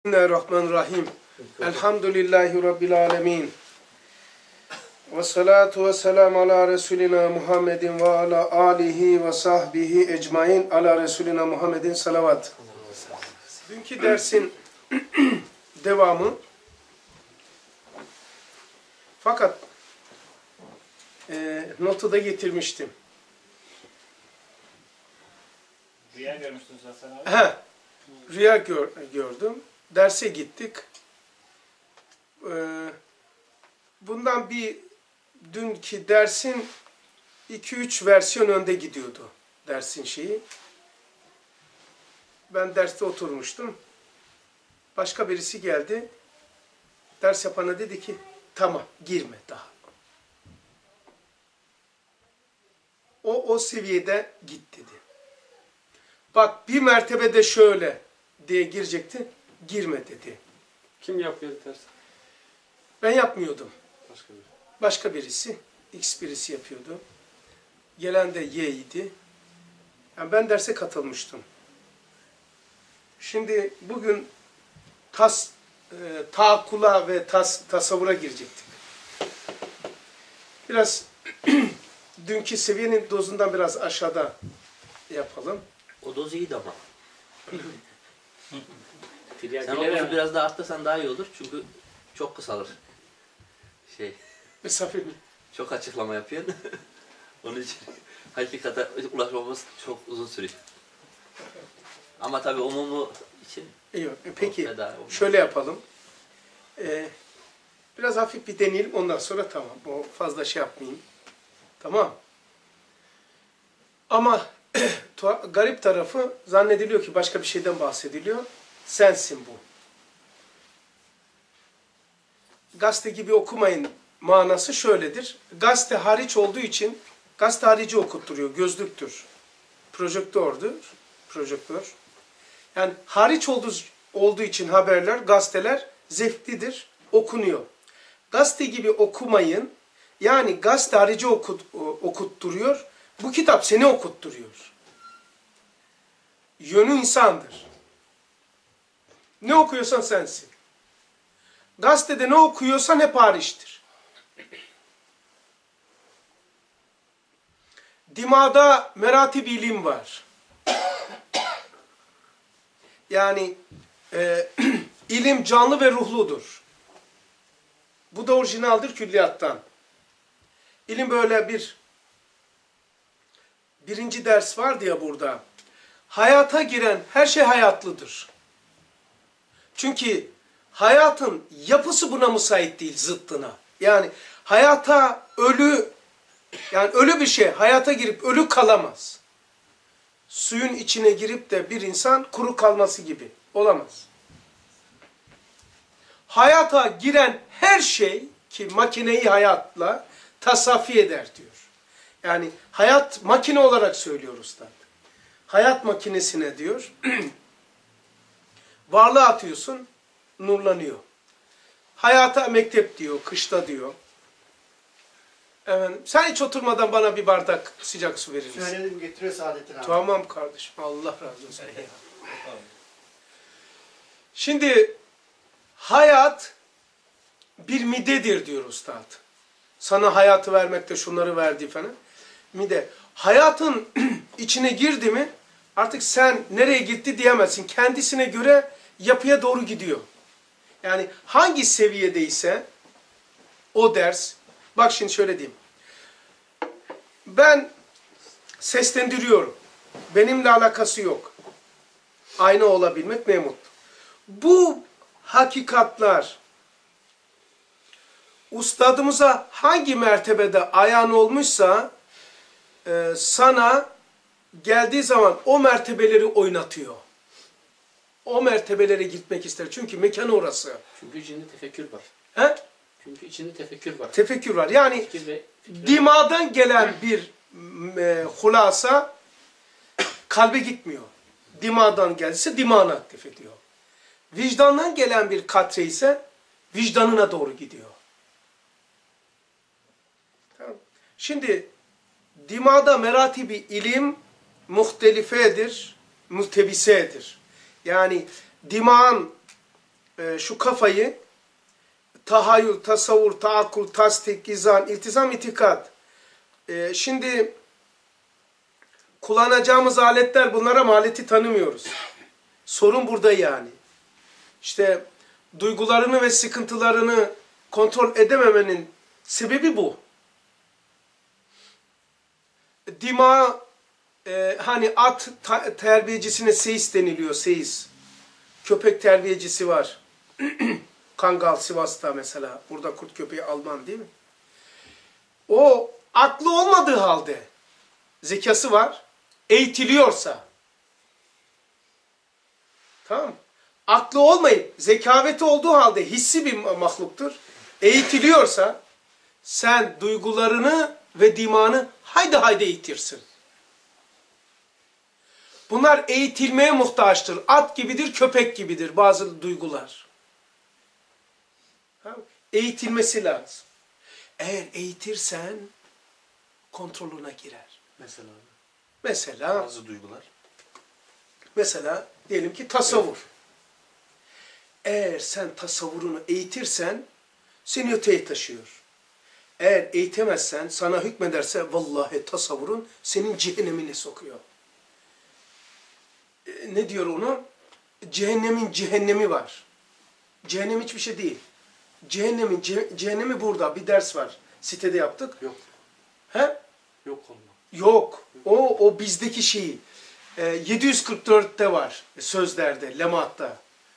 Bismillahirrahmanirrahim. Elhamdülillahi Rabbil alemin. Ve salatu ve selamu ala Resulina Muhammedin ve ala alihi ve sahbihi ecmain ala Resulina Muhammedin salavat. Dünkü dersin devamı. Fakat notu da getirmiştim. Rüya görmüştün Hasan abi. Rüya gördüm. Derse gittik. Bundan bir dünkü dersin 2-3 versiyon önde gidiyordu dersin şeyi. Ben derste oturmuştum. Başka birisi geldi. Ders yapana dedi ki tamam girme daha. O seviyede git dedi. Bak bir mertebede şöyle diye girecekti. Girme dedi. Kim yapıyordu dersi? Ben yapmıyordum. Başka biri. Başka birisi, X birisi yapıyordu. Gelen de Y idi. Yani ben derse katılmıştım. Şimdi bugün taakkula ve tasavvura girecektik. Biraz dünkü seviyenin dozundan biraz aşağıda yapalım. O doz iyiydi ama. Sen o Bilemem. dozu biraz daha arttırsan daha iyi olur çünkü çok kısalır. Misafir Çok açıklama yapıyorsun. Onun için hakikate ulaşmamız çok uzun sürüyor. Ama tabii umumu için yok. Peki feda olmaz. şöyle yapalım. Biraz hafif bir deneyelim ondan sonra tamam. O fazla şey yapmayayım. Tamam. Ama garip tarafı zannediliyor ki başka bir şeyden bahsediliyor. Sensin bu. Gazete gibi okumayın manası şöyledir. Gazete hariç olduğu için gazete harici okutturuyor. Gözlüktür. Projektördür. Projektör. Yani hariç olduğu için haberler, gazeteler zevklidir. Okunuyor. Gazete gibi okumayın. Yani gazete harici okutturuyor. Bu kitap seni okutturuyor. Yönü insandır. Ne okuyorsan sensin. Gazetede ne okuyorsan hep hariçtir. Dimağda meratib ilim var. Yani ilim canlı ve ruhludur. Bu da orijinaldir külliyattan. İlim böyle birinci ders vardı ya burada. Hayata giren her şey hayatlıdır. Çünkü hayatın yapısı buna müsait değil, zıttına. Yani hayata ölü bir şey hayata girip ölü kalamaz. Suyun içine girip de bir insan kuru kalması gibi olamaz. Hayata giren her şey ki makineyi hayatla tasaffi eder diyor. Yani hayat makine olarak söylüyor Üstad. Hayat makinesine diyor. Varlığı atıyorsun, nurlanıyor. Hayata mektep diyor, kışta diyor. Efendim, sen hiç oturmadan bana bir bardak sıcak su verir misin? Söyledim getiriyor Saadettin abi. Tamam kardeşim, Allah razı olsun. Şimdi hayat bir midedir diyor Üstad. Sana hayatı vermekte şunları verdi falan. Mide. Hayatın içine girdi mi artık sen nereye gitti diyemezsin. Kendisine göre yapıya doğru gidiyor. Yani hangi seviyedeyse o ders, bak şimdi şöyle diyeyim. Ben seslendiriyorum. Benimle alakası yok. Aynı olabilmek ne mutlu. Bu hakikatlar ustadımıza hangi mertebede ayan olmuşsa sana geldiği zaman o mertebeleri oynatıyor. O mertebelere gitmek ister. Çünkü mekanı orası. Çünkü içinde tefekkür var. He? Çünkü içinde tefekkür var. Tefekkür var. Yani Fikir dimağdan gelen bir hulasa kalbe gitmiyor. Dimağdan gelse dimağına aktif ediyor. Vicdandan gelen bir katre ise vicdanına doğru gidiyor. Tamam. Şimdi dimağda meratibi ilim muhtelifedir, muhtebisedir. Yani dimağın şu kafayı tahayyül, tasavvur, taakkul, tasdik, izan, iltizam, itikat. Şimdi kullanacağımız aletler bunlar ama aleti tanımıyoruz. Sorun burada yani. İşte duygularını ve sıkıntılarını kontrol edememenin sebebi bu. Dima, hani at terbiyecisine seyis deniliyor, seyis. Köpek terbiyecisi var. Kangal, Sivas'ta mesela. Burada kurt köpeği Alman değil mi? O aklı olmadığı halde zekası var. Eğitiliyorsa. Tamam. Aklı olmayıp zekaveti olduğu halde hissi bir mahluktur. Eğitiliyorsa sen duygularını ve dimanı haydi eğitirsin. Bunlar eğitilmeye muhtaçtır. At gibidir, köpek gibidir bazı duygular. Eğitilmesi lazım. Eğer eğitirsen kontrolüne girer. Mesela Bazı duygular. Mesela diyelim ki tasavvur. Eğer sen tasavvurunu eğitirsen seni öteye taşıyor. Eğer eğitemezsen, sana hükmederse vallahi tasavvurun senin cehennemine sokuyor. Ne diyor onu? Cehennemin cehennemi var. Cehennem hiçbir şey değil. Cehennemi burada. Bir ders var. Sitede yaptık. Yok. He? Yok olma. Yok. O bizdeki şeyi. 744'te var. Sözlerde, lematta.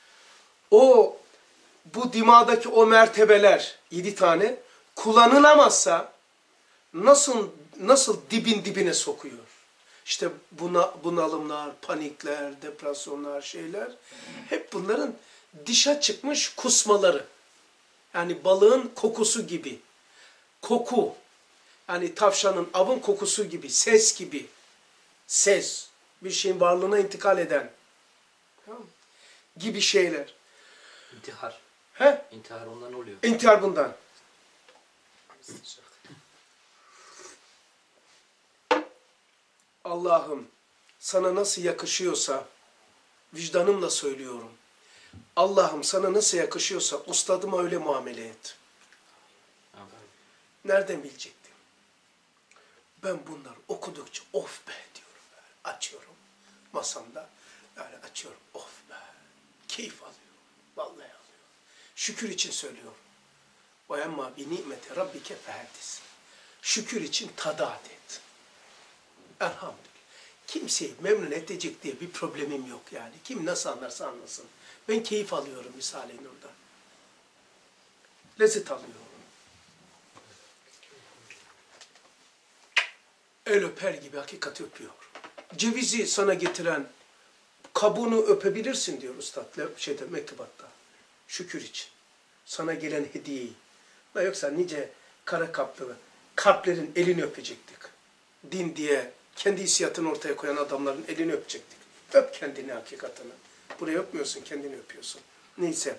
Bu dimadaki o mertebeler 7 tane kullanılamazsa nasıl dibine sokuyor. İşte bunalımlar, panikler, depresyonlar, şeyler hep bunların dışa çıkmış kusmaları. Yani balığın kokusu gibi. Koku. Yani tavşanın, avın kokusu gibi, ses gibi. Ses. Bir şeyin varlığına intikal eden. Tamam mı? Gibi şeyler. İntihar. He? İntihar ondan oluyor. İntihar bundan. Allah'ım sana nasıl yakışıyorsa vicdanımla söylüyorum. Allah'ım sana nasıl yakışıyorsa ustadıma öyle muamele et. Nereden bilecektim? Ben bunları okudukça of be diyorum. Açıyorum masamda. Yani açıyorum of be. Keyif alıyorum. Vallahi alıyorum. Şükür için söylüyorum. Ve emma bi nimeti rabbike fehaddis. Şükür için tadat et. Elhamdülillah. Kimseyi memnun edecek diye bir problemim yok yani. Kim nasıl anlarsa anlasın. Ben keyif alıyorum Risale-i Nur'dan. Lezzet alıyorum. El öper gibi hakikati öpüyor. Cevizi sana getiren kabuğunu öpebilirsin diyor Üstad mektubatta. Şükür için. Sana gelen hediyeyi. Yoksa nice kara kaplı kalplerin elini öpecektik. Din diye kendi hissiyatını ortaya koyan adamların elini öpecektik. Öp kendini hakikatini. Burayı öpmüyorsun, kendini öpüyorsun. Neyse.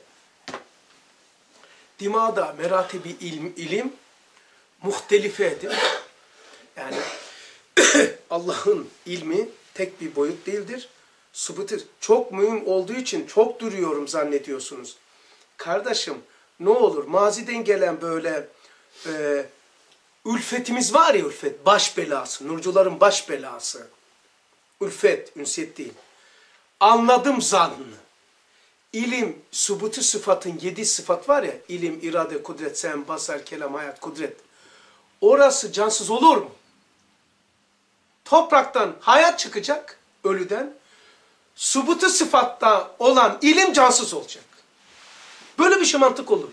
Dimada meratibi ilim muhtelifedir. Yani Allah'ın ilmi tek bir boyut değildir. Subutur. Çok mühim olduğu için çok duruyorum zannediyorsunuz. Kardeşim ne olur maziden gelen böyle ülfetimiz var ya, ülfet, baş belası, nurcuların baş belası. Ülfet, ünsiyet değil. Anladım zannını. İlim, subutu sıfatın 7 sıfat var ya, ilim, irade, kudret, sem, basar, kelam, hayat, kudret. Orası cansız olur mu? Topraktan hayat çıkacak, ölüden. Subutu sıfatta olan ilim cansız olacak. Böyle bir şey mantık olur mu?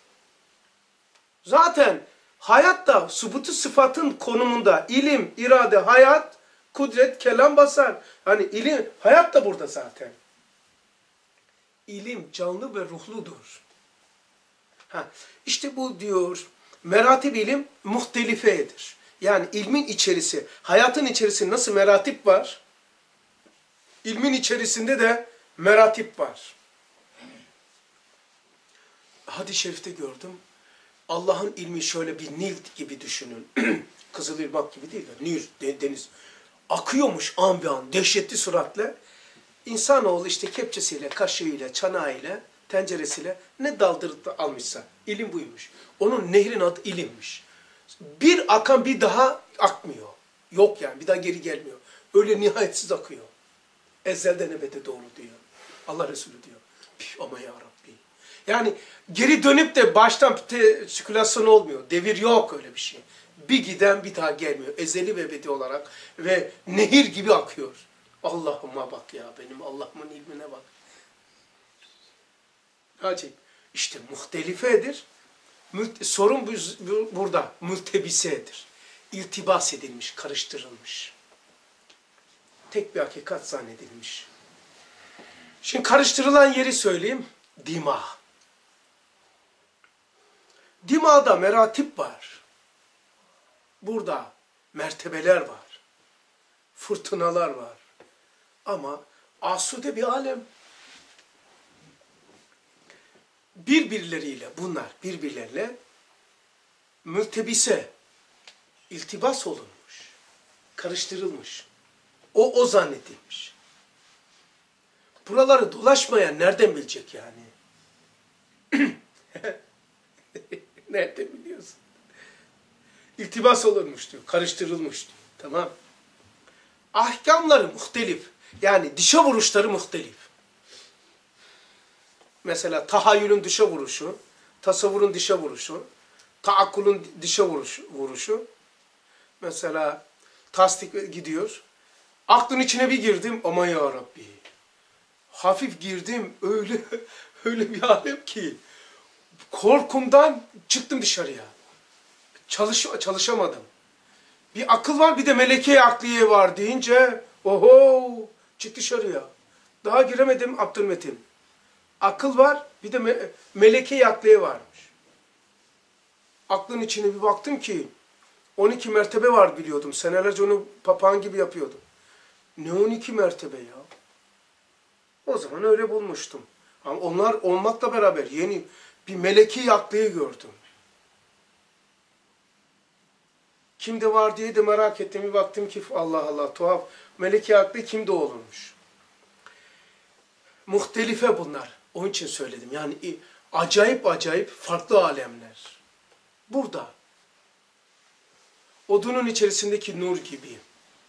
Zaten hayatta subutu sıfatın konumunda ilim, irade, hayat, kudret, kelam, basar. Hani ilim, hayat da burada zaten. İlim canlı ve ruhludur. İşte bu diyor, meratib ilim muhtelifedir. Yani ilmin içerisi, hayatın içerisinde nasıl meratip var? İlmin içerisinde de meratip var. Hadis-i şerifte gördüm. Allah'ın ilmi şöyle bir Nil gibi düşünün. Kızılırmak gibi değil de Nil, deniz. Akıyormuş an be an, dehşetli süratle. İnsanoğlu işte kepçesiyle, kaşığıyla, çanağıyla tenceresiyle ne daldırıp da almışsa ilim buymuş. Onun nehrin adı ilimmiş. Bir akan bir daha akmıyor. Yok yani bir daha geri gelmiyor. Öyle nihayetsiz akıyor. Ezelden ebede doğru diyor. Allah Resulü diyor. Ama ya Rabbi. Yani geri dönüp de baştan sirkülasyon olmuyor. Devir yok öyle bir şey. Bir giden bir daha gelmiyor. Ezeli ve ebedi olarak ve nehir gibi akıyor. Allah'ıma bak ya benim Allah'ımın ilmine bak. Acayip. İşte muhtelifedir. Sorun burada. Mültebisedir. İltibas edilmiş, karıştırılmış. Tek bir hakikat zannedilmiş. Şimdi karıştırılan yeri söyleyeyim. Dima. Dima'da meratip var. Burada mertebeler var. Fırtınalar var. Ama asude bir alem. Birbirleriyle bunlar birbirleriyle mültebise, iltibas olunmuş, karıştırılmış. O zannedilmiş. Buraları dolaşmayan nereden bilecek yani? Nereden biliyorsun? İltibas olunmuş diyor, karıştırılmış diyor. Tamam. Ahkamları muhtelif. Yani dışa vuruşları muhtelif. Mesela tahayyülün dışa vuruşu, tasavvurun dışa vuruşu, taakkulun dışa vuruşu. Mesela tasdik gidiyor. Aklın içine bir girdim, aman ya Rabbi. Hafif girdim, öyle bir alem ki. Korkumdan çıktım dışarıya. Çalışamadım. Bir akıl var, bir de meleke akliye var deyince, oho, çık dışarıya. Daha giremedim Abdülmetin. Akıl var, bir de meleke akliye varmış. Aklın içine bir baktım ki, 12 mertebe var biliyordum. Senelerce onu papağan gibi yapıyordum. Ne 12 mertebe ya? O zaman öyle bulmuştum. Ama onlar olmakla beraber yeni bir meleki aklıyı gördüm. Kimde var diye de merak ettim. Bir baktım ki Allah Allah tuhaf. Meleki aklı kimde olurmuş? Muhtelife bunlar. Onun için söyledim. Yani acayip farklı alemler. Burada. Odunun içerisindeki nur gibi.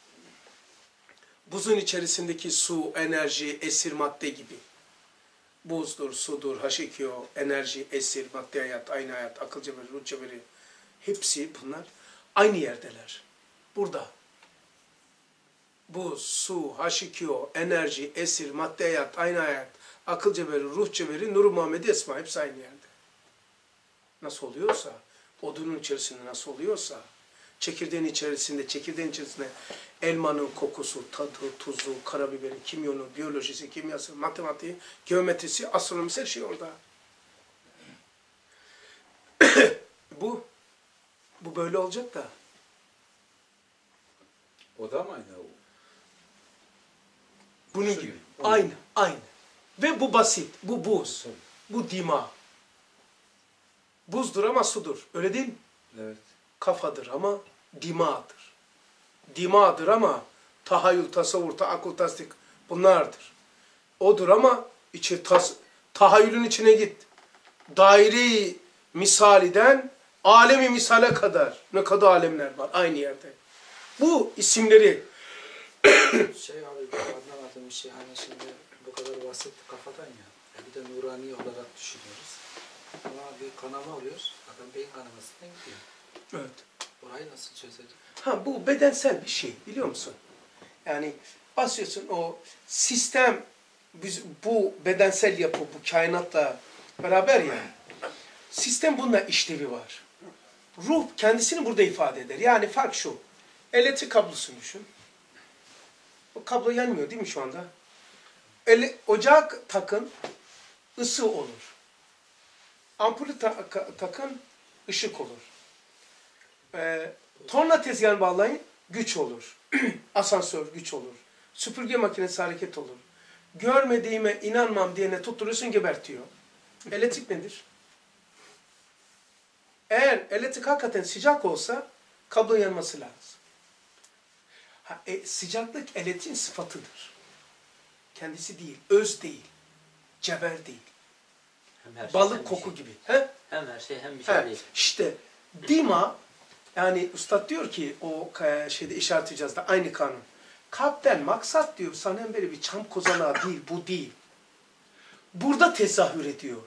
Buzun içerisindeki su, enerji, esir madde gibi. Buzdur, sudur, H2O, enerji, esir, madde hayat, aynı hayat, akıl cebiri, ruh cebiri. Hepsi bunlar aynı yerdeler. Burada. Buz, su, H2O, enerji, esir, madde hayat, aynı hayat, akıl cebiri, ruh cebiri, Nur-u Muhammedi Esma hepsi aynı yerde. Nasıl oluyorsa, odunun içerisinde nasıl oluyorsa, çekirdeğin içerisinde elmanın kokusu, tadı, tuzu, karabiberi, kimyonu, biyolojisi, kimyası, matematiği, geometrisi, astronomisi her şey orada. Bu böyle olacak da. O da mı aynı? Bunun gibi. Aynı. Ve bu basit, bu buz, bu dima. Buzdur ama sudur. Öyle değil mi? Evet. Kafadır ama dimadır. Dimadır ama tahayyül, tasavvur, taakul, tasdik bunlardır. Odur ama tahayyülün içine git. Daire-i misaliden alemi misale kadar ne kadar alemler var aynı yerde. Bu isimleri Abi anlamadığım bir şey hani şimdi bu kadar basit kafadan ya. Bir de nurani olarak düşünüyoruz. Ama bir kanama oluyor. Adam beyin kanamasından gidiyor. evet. Orayı nasıl çözelim? Bu bedensel bir şey biliyor musun? Yani basıyorsun o sistem bu bedensel yapı bu kainatla beraber ya. Sistem bununla işlevi var. Ruh kendisini burada ifade eder. Yani fark şu. Elektrik kablosunu düşün. O kablo yanmıyor değil mi şu anda? Ocak takın, ısı olur. Ampulü takın, ışık olur. Torna tezgahını bağlayın, güç olur. Asansör güç olur. Süpürge makinesi hareket olur. Görmediğime inanmam diyene tutturuyorsun gebertiyor. Elektrik nedir? Eğer elektrik hakikaten sıcak olsa kablo yanması lazım. Sıcaklık elektriğin sıfatıdır. Kendisi değil, öz değil, cevher değil. Hem her şey, hem Balık bir koku şey. gibi. He? Hem her şey hem bir şey He. değil. İşte dima, yani Üstad diyor ki o şeyde işaret icazda aynı kanun. Kalpten maksat diyor sana böyle bir çam kozanağı değil, bu değil. Burada tezahür ediyor.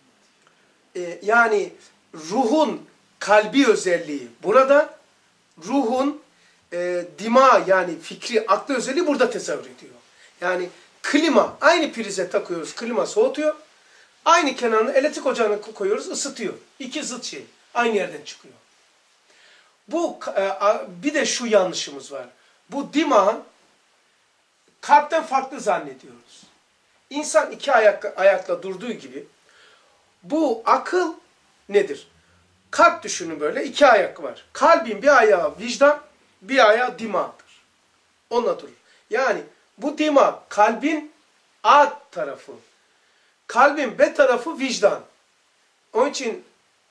Yani ruhun kalbi özelliği burada, ruhun dima yani fikri, aklı özelliği burada tezahür ediyor. Yani klima, aynı prize takıyoruz, klima soğutuyor. Aynı kenarına elektrik ocağına koyuyoruz, ısıtıyor. İki zıt şey, aynı yerden çıkıyor. Bu bir de şu yanlışımız var. Bu dima kalpten farklı zannediyoruz. İnsan iki ayakla durduğu gibi bu akıl nedir? Kalp düşünün böyle, iki ayak var. Kalbin bir ayağı vicdan, bir ayağı dimadır. Onunla durur. Yani bu dima kalbin A tarafı. Kalbin B tarafı vicdan. Onun için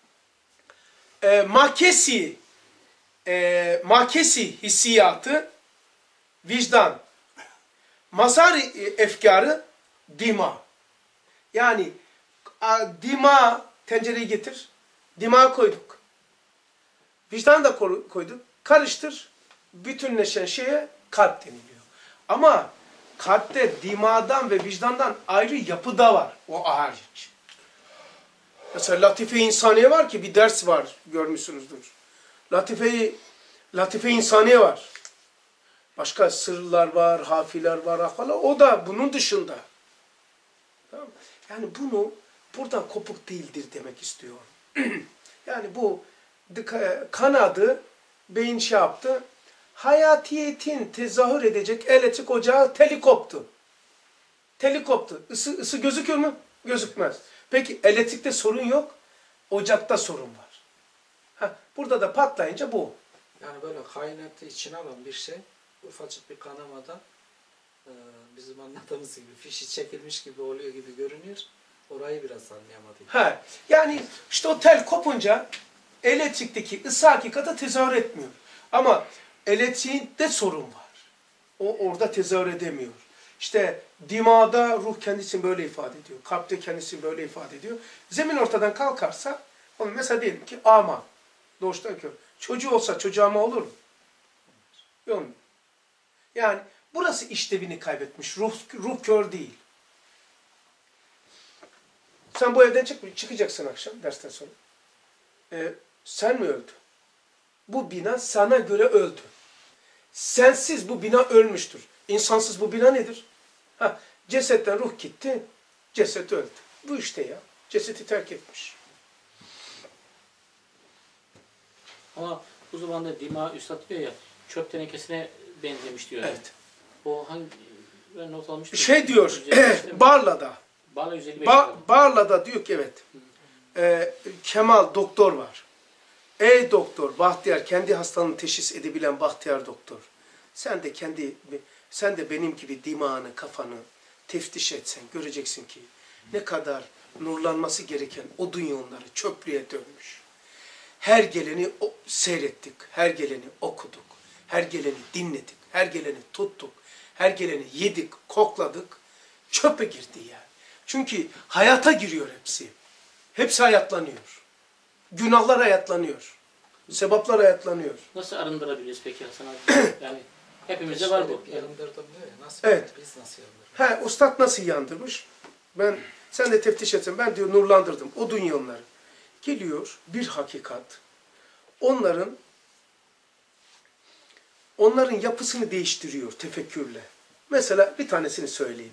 makesi hissiyatı vicdan. Mazhar efkarı dima. Yani dima, tencereyi getir. Dima koyduk. Vicdan da koyduk. Karıştır. Bütünleşen şeye kalp deniliyor. Ama kalpte dimadan ve vicdandan ayrı yapı da var. O hariç. Mesela latife-i insaniye var ki bir ders var, görmüşsünüzdür. Latife-i insaniye var. Başka sırlar var, hafiler var, ahvalar. O da bunun dışında. Tamam. Yani bunu buradan kopuk değildir demek istiyor. Yani bu kanadı, beyin şey yaptı. Hayatiyetin tezahür edecek elektrik ocağı teli koptu. Teli koptu. Isı gözüküyor mu? Gözükmez. Peki elektrikte sorun yok. Ocakta sorun var. Burada da patlayınca bu. Yani böyle kainatı içine alan bir şey, ufacık bir kanamada bizim anlattığımız gibi fişi çekilmiş gibi oluyor gibi görünüyor. Orayı biraz anlayamadık. Yani işte o tel kopunca elektrikteki ısı hakikate tezahür etmiyor. Ama elektriğinde sorun var. O orada tezahür edemiyor. İşte dimada ruh kendisini böyle ifade ediyor. Kalpte kendisini böyle ifade ediyor. Zemin ortadan kalkarsa, mesela diyelim ki ama, doğuştan kör. Çocuğu olsa çocuğu ama olur mu? Yok. Yani burası işlevini kaybetmiş. Ruh kör değil. Sen bu evden çıkacaksın akşam dersten sonra. Sen mi öldün? Bu bina sana göre öldü. Sensiz bu bina ölmüştür. İnsansız bu bina nedir? Cesetten ruh gitti, ceset öldü. Bu işte ya. Cesedi terk etmiş. Ama bu zamanda dima üstad diyor ya, çöp tenekesine benzemiş diyor. Evet. O hangi, ben not almıştım. Şey diyor, Barla'da. Barla 155. Barla'da diyor ki evet, Kemal doktor var. Ey doktor, Bahtiyar, kendi hastalığını teşhis edebilen Bahtiyar doktor. Sen de benim gibi dimağını, kafanı teftiş etsen göreceksin ki ne kadar nurlanması gereken o dünyonları çöplüğe dönmüş. Her geleni seyrettik, her geleni okuduk, her geleni dinledik, her geleni tuttuk, her geleni yedik, kokladık, çöpe girdi yani. Çünkü hayata giriyor hepsi. Hepsi hayatlanıyor. Günahlar hayatlanıyor. Sevaplar hayatlanıyor. Nasıl arındırabiliriz peki Hasan abi? Yani hepimizde var bu. Yandırdım diyor ya. Nasıl? Evet. Biz nasıl yandırdık? Ustad nasıl yandırmış? Sen de teftiş etsen, ben diyor nurlandırdım o dünyonları. Geliyor bir hakikat. Onların yapısını değiştiriyor tefekkürle. Mesela bir tanesini söyleyeyim.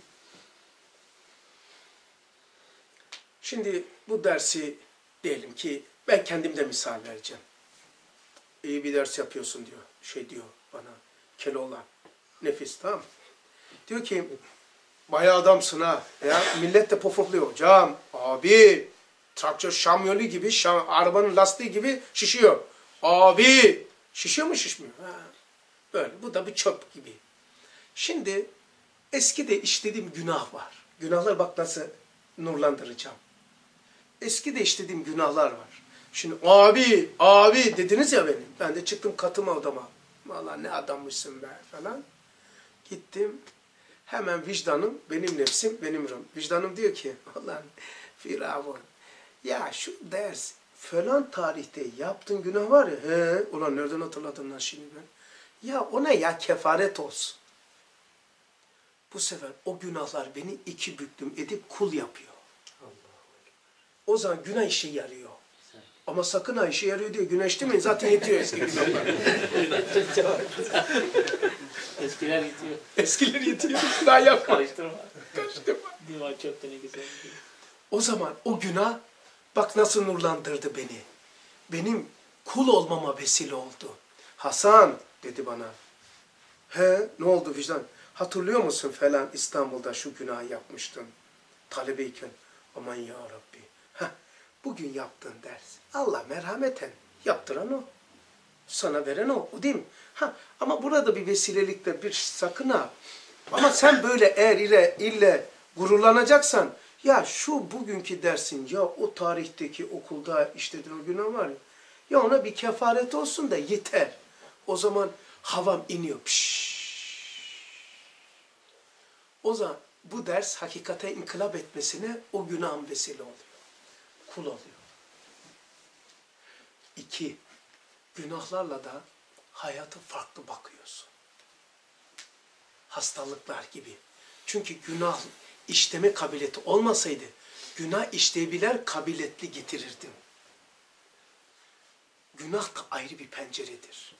Şimdi bu dersi diyelim ki ben kendimde misal vereceğim. İyi bir ders yapıyorsun diyor. Diyor bana Keloğlan. Nefis, tamam mı? Diyor ki bayağı adamsın ha. Ya millet de pofukluyor. Hocam, abi traktör şamyolu gibi, arabanın lastiği gibi şişiyor. Abi şişiyor mu şişmiyor? Böyle. Bu da bir çöp gibi. Şimdi eskide işlediğim günah var. Günahlar bak nasıl nurlandıracağım. Eskide işlediğim günahlar var. Şimdi abi dediniz ya benim. Ben de çıktım katıma odama. Vallahi ne adammışsın be falan. Gittim. Hemen vicdanım, benim nefsim, benim ruhum. Vicdanım diyor ki, ulan Firavun, ya şu ders falan tarihte yaptığın günah var ya, he, ulan nereden hatırladın lan şimdi ben? Ya ona ya kefaret olsun. Bu sefer o günahlar beni iki büklüm edip kul yapıyor. O zaman günah işe yarıyor. Ama sakın ha işe yarıyor diye günah demeyin. Zaten yetiyor eski günahlar. Eskiler gidiyor. Eskiler yetiyor. Daha yapma. Karıştırma. Karıştırma. Dima çöp tenekesi. O zaman o günah bak nasıl nurlandırdı beni. Benim kul olmama vesile oldu. Hasan dedi bana. He ne oldu vicdan? Hatırlıyor musun falan İstanbul'da şu günahı yapmıştın. Talebeyken. Aman ya Rabbi. Heh, bugün yaptığın ders. Allah merhameten yaptıran o. Sana veren o. O değil mi? Ha, ama burada bir vesilelikte bir sakın ha. Ama sen böyle eğer ille gururlanacaksan ya şu bugünkü dersin ya o tarihteki okulda işlediğin o günah var ya ya ona bir kefaret olsun da yeter. O zaman havam iniyor. Pişş. O zaman bu ders hakikate inkılap etmesine o günahın vesile oluyor. Kul oluyor. 2. Günahlarla da hayata farklı bakıyorsun. Hastalıklar gibi. Çünkü günah işleme kabiliyeti olmasaydı günah işleyebilir kabiliyetli getirirdim. Günah da ayrı bir penceredir.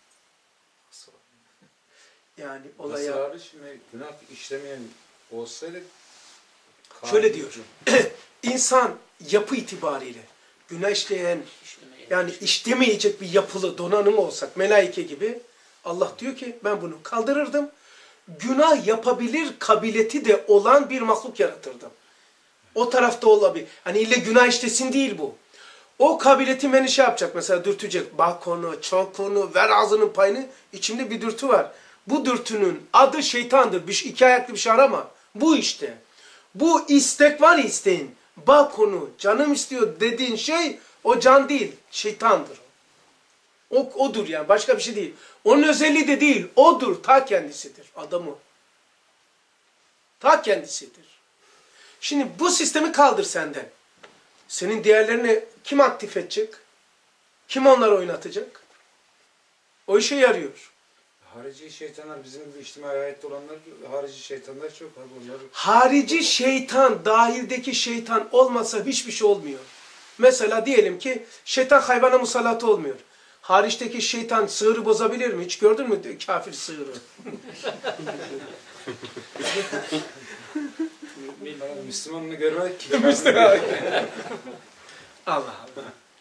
Yani olaya... Mesela abi şimdi günah işlemeyen olsaydı... Şöyle diyor. İnsan yapı itibariyle günah işleyen yani işlemeyecek bir yapılı donanım olsak melaike gibi Allah diyor ki ben bunu kaldırırdım. Günah yapabilir kabiliyeti de olan bir mahluk yaratırdım. O tarafta olabilir. Hani ille günah işlesin değil bu. O kabiliyeti beni şey yapacak mesela dürtecek. Bak onu, çok onu, ver ağzının payını. İçimde bir dürtü var. Bu dürtünün adı şeytandır. İki ayaklı bir şey arama. Bu işte. Bu istek var isteğin. Bak onu, canım istiyor dediğin şey o can değil, şeytandır. Odur yani, başka bir şey değil. Onun özelliği de değil, odur, ta kendisidir adamı. Ta kendisidir. Şimdi bu sistemi kaldır senden. Senin diğerlerini kim aktif edecek? Kim onları oynatacak? O işe yarıyor. Harici şeytanlar bizim bu içtimai hayatta olanlar harici şeytanlar çok abi onlar. Harici şeytan, dahildeki şeytan olmasa hiçbir şey olmuyor. Mesela diyelim ki şeytan hayvana musallat olmuyor. Hariçteki şeytan sığırı bozabilir mi? Hiç gördün mü kafir sığırı? Müslümanını görmek ki. Allah Allah.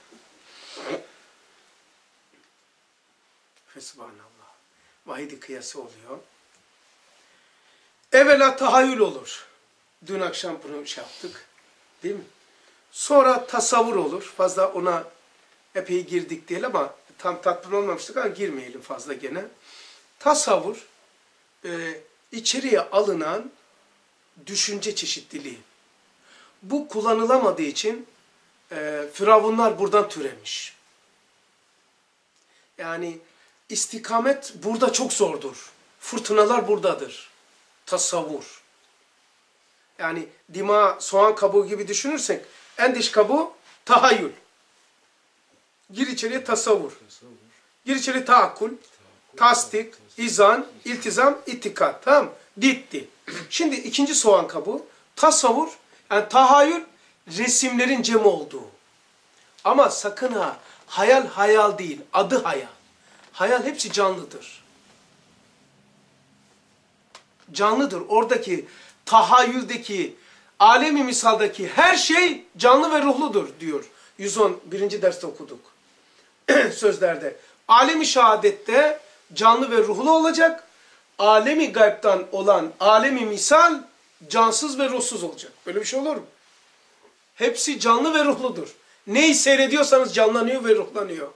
Fesubhanallah. Vahidi kıyası oluyor. Evvela tahayyül olur. Dün akşam bunu şey yaptık. Değil mi? Sonra tasavvur olur. Fazla ona epey girdik değil ama tam tatmin olmamıştık ama girmeyelim fazla gene. Tasavvur içeriye alınan düşünce çeşitliliği. Bu kullanılamadığı için firavunlar buradan türemiş. Yani istikamet burada çok zordur. Fırtınalar buradadır. Tasavvur. Yani dima, soğan kabuğu gibi düşünürsek en dış kabuğu tahayyül. Gir içeriye tasavvur. Gir içeriye taakkul, tasdik, izan, iltizam, ittikat. Tamam mı? Bitti. Şimdi ikinci soğan kabuğu tasavvur, yani tahayyül resimlerin cem olduğu. Ama sakın ha hayal hayal değil, adı hayal. Hayal hepsi canlıdır. Canlıdır. Oradaki tahayyüldeki, alemi misaldaki her şey canlı ve ruhludur diyor. 111. derste okuduk. Sözlerde. Alemi şehadette canlı ve ruhlu olacak. Alemi gaybtan olan alemi misal cansız ve ruhsuz olacak. Böyle bir şey olur mu? Hepsi canlı ve ruhludur. Neyi seyrediyorsanız canlanıyor ve ruhlanıyor.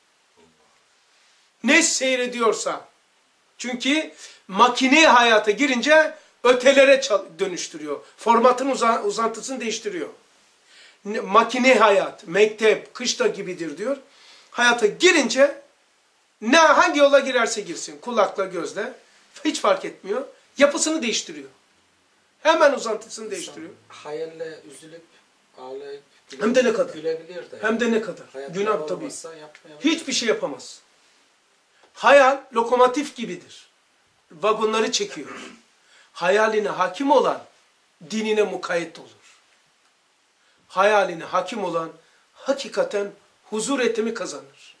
Ne seyrediyorsa. Çünkü makine hayata girince ötelere dönüştürüyor. Formatın uzantısını değiştiriyor. Makine hayat, mektep, kışla gibidir diyor. Hayata girince hangi yola girerse girsin, kulakla, gözle hiç fark etmiyor. Yapısını değiştiriyor. Hemen uzantısını değiştiriyor. Hayalle üzülüp, ağlayıp, Hem de ne kadar. gülebilir de. Hem de ne kadar. Hayat Günah var tabii. olmazsa yapmayabilir. Hiçbir şey yapamaz. Hayal lokomotif gibidir. Vagonları çekiyor. Hayaline hakim olan dinine mukayyet olur. Hayaline hakim olan hakikaten huzur etimi kazanır.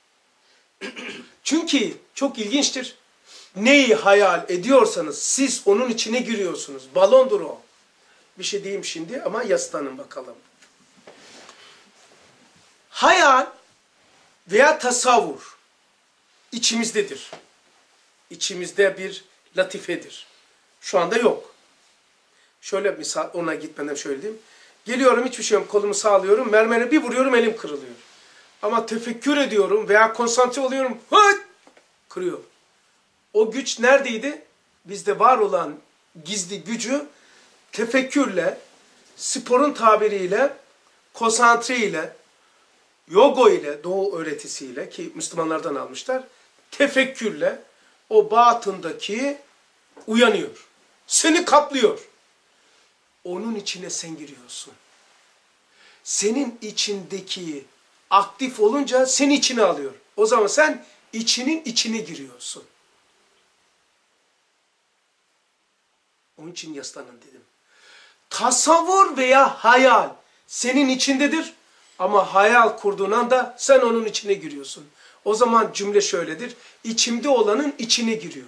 Çünkü çok ilginçtir. Neyi hayal ediyorsanız siz onun içine giriyorsunuz. Balondur o. Bir şey diyeyim şimdi ama yaslanın bakalım. Hayal veya tasavvur içimizdedir. İçimizde bir latifedir. Şu anda yok. Şöyle misal, ona gitmeden şöyle diyeyim. Geliyorum, hiçbir şey yok, kolumu sağlıyorum, mermere bir vuruyorum, elim kırılıyor. Ama tefekkür ediyorum veya konsantre oluyorum, hıt! Kırıyor. O güç neredeydi? Bizde var olan gizli gücü tefekkürle, sporun tabiriyle, konsantre ile, yoga ile, Doğu öğretisiyle ki Müslümanlardan almışlar, tefekkürle o batındaki uyanıyor. Seni kaplıyor. Onun içine sen giriyorsun. Senin içindeki aktif olunca seni içine alıyor. O zaman sen içinin içine giriyorsun. Onun için yaslanın dedim. Tasavvur veya hayal senin içindedir ama hayal kurduğun anda sen onun içine giriyorsun. O zaman cümle şöyledir. İçimde olanın içine giriyor.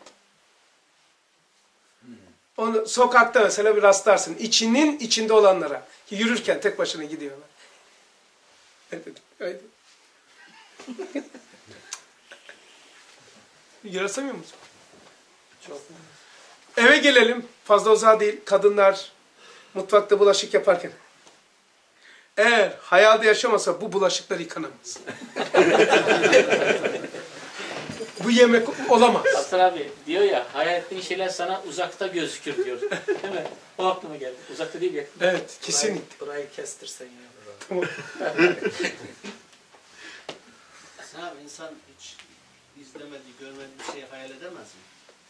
Onu sokakta mesela bir rastlarsın. İçinin içinde olanlara. Yürürken tek başına gidiyorlar. Yarasamiyor musun? Çok. Eve gelelim. Fazla uzağa değil. Kadınlar mutfakta bulaşık yaparken. Eğer hayalde yaşamasa bu bulaşıklar yıkanamaz. Bu yemek olamaz. Hasan abi diyor ya, hayal ettiğin şeyler sana uzakta gözükür diyor. Değil mi? O aklıma geldi. Uzakta değil yakında. Evet, kesinlikle. Burayı kestirsen ya. Tamam. Sen abi insan hiç izlemediği, görmediği bir şeyi hayal edemez mi?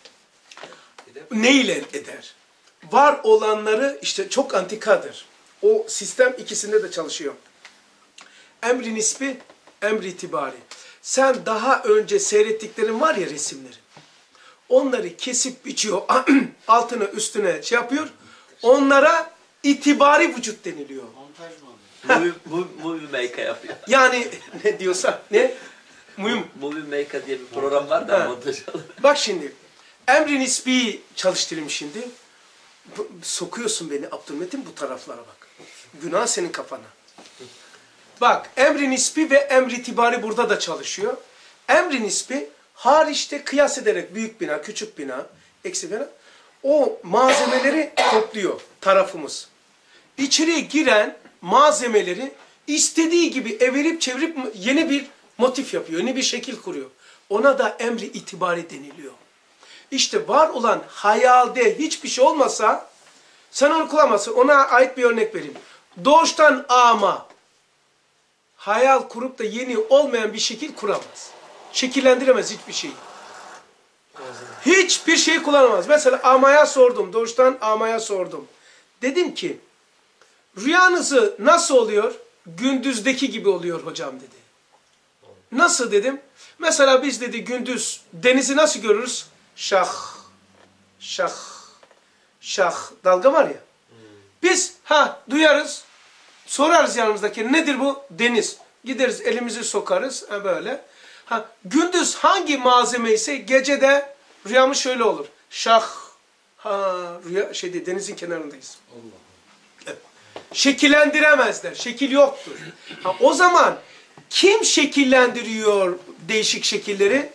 Ne ile eder? Var olanları işte çok antikadır. O sistem ikisinde de çalışıyor. Emri nispi, emri itibari. Sen daha önce seyrettiklerin var ya, resimleri. Onları kesip biçiyor, altına üstüne şey yapıyor. Onlara itibari vücut deniliyor. Montaj mı oluyor? Movie Maker yapıyor. Yani ne diyorsa ne? Mühim. Movie Maker diye bir program var da Ha. montaj alır. Bak şimdi, emri nisbi'yi çalıştırayım şimdi. Sokuyorsun beni Abdülmetin bu taraflara bak. Günah senin kafana. Bak, emri nisbi ve emri itibari burada da çalışıyor. Emri nisbi hariçte kıyas ederek büyük bina, küçük bina, eksi bina, o malzemeleri topluyor tarafımız. İçeriye giren malzemeleri istediği gibi evirip çevirip yeni bir motif yapıyor, yeni bir şekil kuruyor. Ona da emri itibari deniliyor. İşte var olan hayalde hiçbir şey olmasa sen onu kullanamazsın. Ona ait bir örnek vereyim. Doğuştan ama hayal kurup da yeni olmayan bir şekil kuramaz. Şekillendiremez hiçbir şeyi. Hiçbir şeyi kullanamaz. Mesela amaya sordum. Doğuştan amaya sordum. Dedim ki rüyanızı nasıl oluyor? Gündüzdeki gibi oluyor hocam dedi. Nasıl dedim? Mesela biz dedi gündüz denizi nasıl görürüz? Şah, şah, şah dalga var ya. Biz duyarız, sorarız yanımızdaki nedir bu? Deniz. Gideriz elimizi sokarız böyle. Gündüz hangi malzeme ise gece de rüyamız şöyle olur. Şah, rüya denizin kenarındayız. Evet. Şekillendiremezler. Şekil yoktur. O zaman kim şekillendiriyor değişik şekilleri?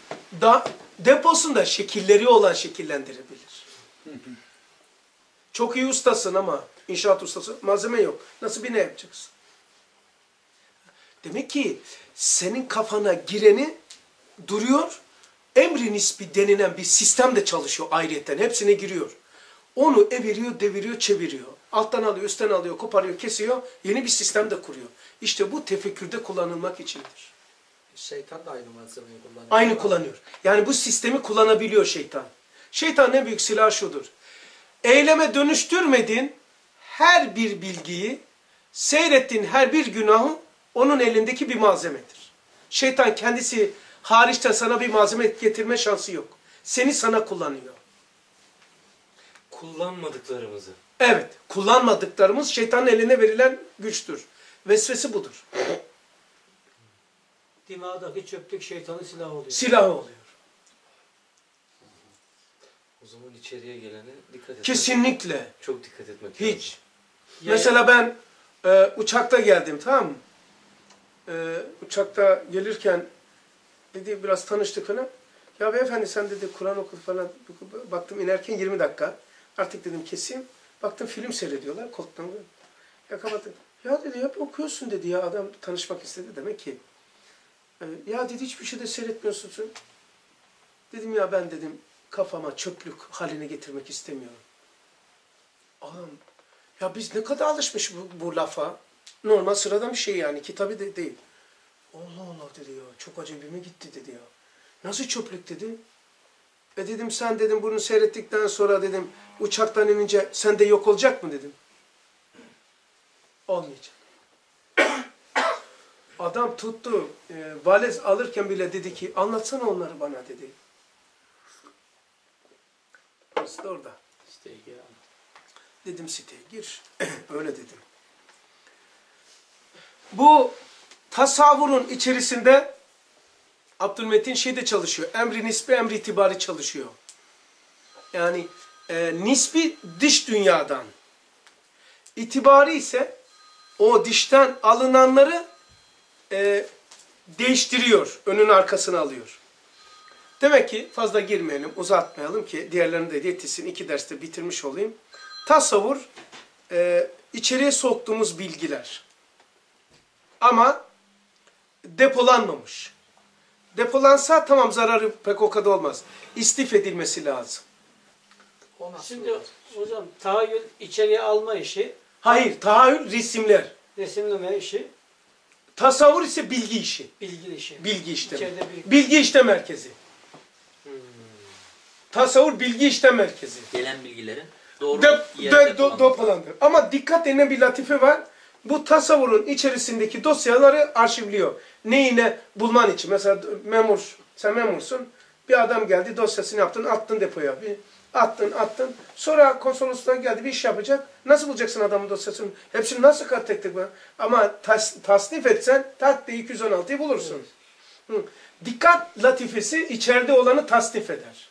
Deposunda şekilleri olan şekillendirebilir. Çok iyi ustasın ama inşaat ustası, malzeme yok. Nasıl bir ne yapacaksın? Demek ki senin kafana gireni duruyor. Emri nispi denilen bir sistem de çalışıyor ayrıyetten. Hepsine giriyor. Onu eviriyor, deviriyor, çeviriyor. Alttan alıyor, üstten alıyor, koparıyor, kesiyor. Yeni bir sistem de kuruyor. İşte bu tefekkürde kullanılmak içindir. Şeytan da aynı malzemeyi kullanıyor. Aynı kullanıyor. Yani bu sistemi kullanabiliyor şeytan. Şeytanın en büyük silahı şudur. Eyleme dönüştürmediğin her bir bilgiyi, seyrettiğin her bir günahı onun elindeki bir malzemedir. Şeytan kendisi hariçten sana bir malzeme getirme şansı yok. Seni sana kullanıyor. Kullanmadıklarımızı. Evet, kullanmadıklarımız şeytanın eline verilen güçtür. Vesvese budur. Dimağdaki çöplük şeytanın silahı oluyor. Silahı oluyor. O zaman içeriye gelene dikkat etmek. Kesinlikle. Çok dikkat etmek lazım. Hiç. Mesela ben uçakta geldim, tamam mı? Uçakta gelirken dedi biraz tanıştık falan. Ya beyefendi sen dedi Kur'an oku falan. Baktım inerken 20 dakika. Artık dedim keseyim. Baktım film seyrediyorlar koltuktan. Ya kapattım. Ya dedi hep okuyorsun dedi ya. Adam tanışmak istedi demek ki. Ya dedi hiçbir şey de seyretmiyorsun sen. Dedim ya ben dedim kafama çöplük haline getirmek istemiyorum. Adam ya biz ne kadar alışmış bu lafa. Normal sıradan bir şey yani. Kitabı de değil. Allah Allah dedi ya. Çok acayibime gitti dedi ya. Nasıl çöplük dedi. Dedim sen dedim bunu seyrettikten sonra dedim uçaktan inince sen de yok olacak mı dedim. Olmayacak. Adam tuttu. Valiz alırken bile dedi ki anlatsana onları bana dedi. Orası da orada. Siteye gir. Dedim siteye gir. Öyle dedim. Bu tasavvurun içerisinde Abdülmetin şeyde çalışıyor. Emri nisbi, emri itibari çalışıyor. Yani nisbi dış dünyadan. İtibari ise o dıştan alınanları değiştiriyor. Önün arkasını alıyor. Demek ki fazla girmeyelim, uzatmayalım ki diğerlerini de yetişsin. 2 derste bitirmiş olayım. Tasavvur içeriye soktuğumuz bilgiler. Ama depolanmamış. Depolansa tamam zararı pek o kadar olmaz. İstif edilmesi lazım. O nasıl Şimdi olur? hocam tahayyül içeriye alma işi, Hayır, tahayyül resimler. resimleme işi, Tasavvur ise bilgi işi. bilgi işi. Bilgi işlemi. İçeride bir- Bilgi işlem merkezi. Tasavvur bilgi işlem merkezi. Gelen bilgilerin doğru yerde depolanması. Depolandır. Ama dikkat denilen bir latife var. Bu tasavvurun içerisindeki dosyaları arşivliyor. Neyine bulman için. Mesela memur, sen memursun. Bir adam geldi dosyasını yaptın, attın depoya. Attın. Sonra konsolosluğa geldi bir iş yapacak. Nasıl bulacaksın adamın dosyasını? Hepsini nasıl tek tek var? Ama tasnif etsen tak diye 216'yı bulursun. Hı. Dikkat latifesi içeride olanı tasnif eder.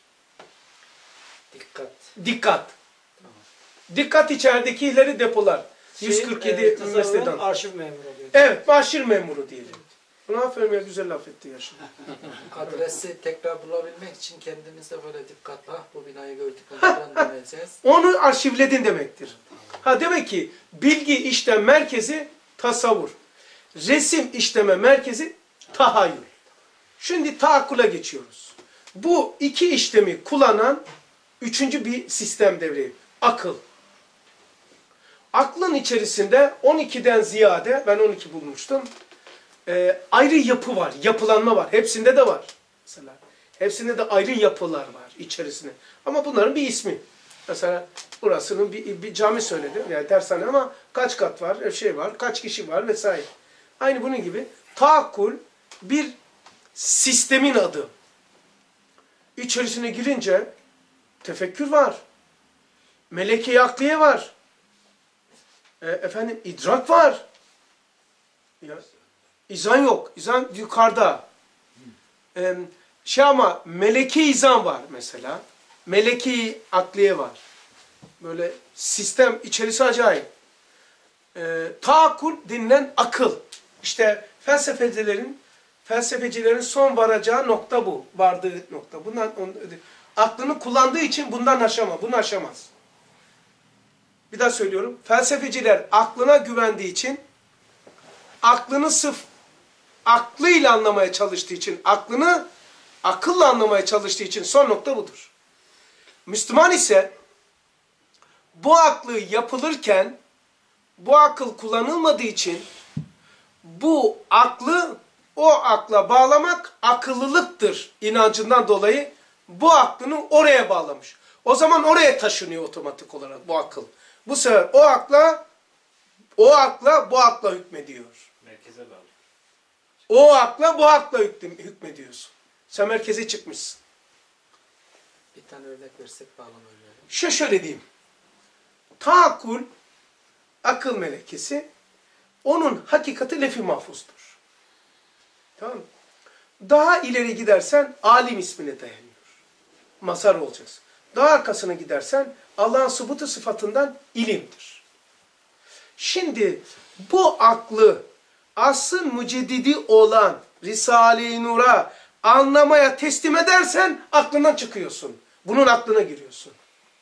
Dikkat. Dikkat içeridekileri depolar. 147 tasavvurun mesleden. arşiv memuru oluyor. Evet, başir memuru diyelim. Buna aferin ya, güzel laf etti ya şimdi. Adresi tekrar bulabilmek için kendimizde böyle dikkatli bu binayı gördük buradan döneceğiz. Onu arşivledin demektir. Ha demek ki bilgi işlem merkezi tasavvur. Resim işleme merkezi tahayyül. Şimdi taakkula geçiyoruz. Bu iki işlemi kullanan üçüncü bir sistem devreye. Akıl. Aklın içerisinde 12'den ziyade, ben 12 bulmuştum, ayrı yapı var, yapılanma var. Hepsinde de var. Mesela hepsinde de ayrı yapılar var içerisinde. Ama bunların bir ismi. Mesela burasının bir cami söyledim, yani dershane ama kaç kat var, var, kaç kişi var vesaire. Aynı bunun gibi taakkul bir sistemin adı. İçerisine girince tefekkür var. Meleke-i akliye var. İdrak var. Ya, izan yok. İzan yukarıda. Ama meleki izan var mesela. Meleki akliye var. Böyle sistem içerisi acayip. Taakkul denilen akıl. İşte felsefecilerin son varacağı nokta bu. Vardığı nokta. Aklını kullandığı için bundan bunu aşamaz. Bir daha söylüyorum. Felsefeciler aklına güvendiği için, aklını aklıyla anlamaya çalıştığı için, aklını akılla anlamaya çalıştığı için son nokta budur. Müslüman ise bu aklı yapılırken, bu akıl kullanılmadığı için bu aklı o akla bağlamak akıllılıktır inancından dolayı bu aklını oraya bağlamış. O zaman oraya taşınıyor otomatik olarak bu akıl. Bu sefer o akla bu akla hükmediyor. Merkeze bağlı. O akla bu akla hükmediyorsun. Sen merkeze çıkmışsın. Bir tane örnek versek bağlamayı. Şöyle diyeyim. Taakkul, akıl melekesi, onun hakikati lef-i mahfuzdur. Tamam mı? Daha ileri gidersen alim ismine dayanıyor. Mazhar olacaksın. Daha arkasına gidersen Allah'ın sıbutu sıfatından ilimdir. Şimdi bu aklı asıl müceddidi olan Risale-i Nur'a anlamaya teslim edersen aklından çıkıyorsun. Bunun aklına giriyorsun.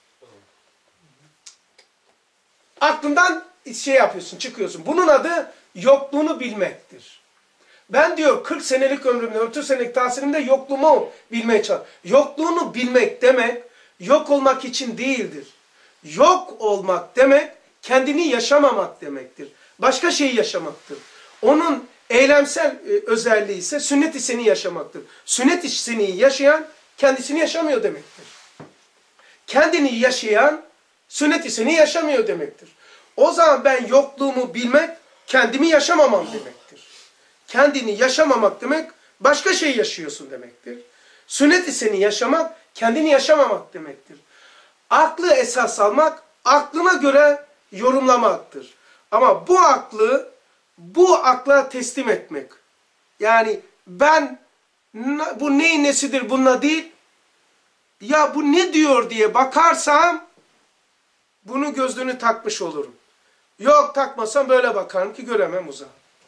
Aklından yapıyorsun, çıkıyorsun. Bunun adı yokluğunu bilmektir. Ben diyor 40 senelik ömrümde, 30 senelik tahsilimde yokluğumu bilmeye çalışıyorum. Yokluğunu bilmek demek, yok olmak için değildir. Yok olmak demek, kendini yaşamamak demektir. Başka şeyi yaşamaktır. Onun eylemsel özelliği ise sünnet-i seni yaşamaktır. Sünnet-i seni yaşayan, kendisini yaşamıyor demektir. Kendini yaşayan, sünnet-i seni yaşamıyor demektir. O zaman ben yokluğumu bilmek, kendimi yaşamamam demektir. Kendini yaşamamak demek, başka şey yaşıyorsun demektir. Sünnet-i seni yaşamak, kendini yaşamamak demektir. Aklı esas almak, aklına göre yorumlamaktır. Ama bu akla teslim etmek. Yani ben, bu neyin nesidir bununla değil, ya bu ne diyor diye bakarsam, bunu gözlüğünü takmış olurum. Yok takmasam böyle bakarım ki göremem uzağa.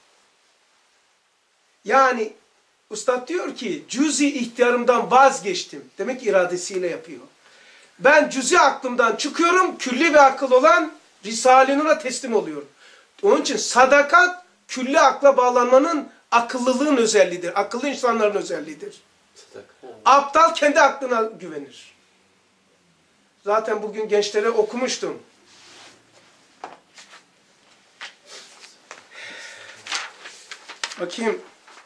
Yani Üstad diyor ki cüz-i ihtiyarımdan vazgeçtim. Demek ki iradesiyle yapıyor. Ben cüz-i aklımdan çıkıyorum. Külli bir akıl olan Risale-i Nur'a teslim oluyorum. Onun için sadakat külli akla bağlanmanın akıllılığın özelliğidir. Akıllı insanların özelliğidir. Aptal kendi aklına güvenir. Zaten bugün gençlere okumuştum. Bakayım.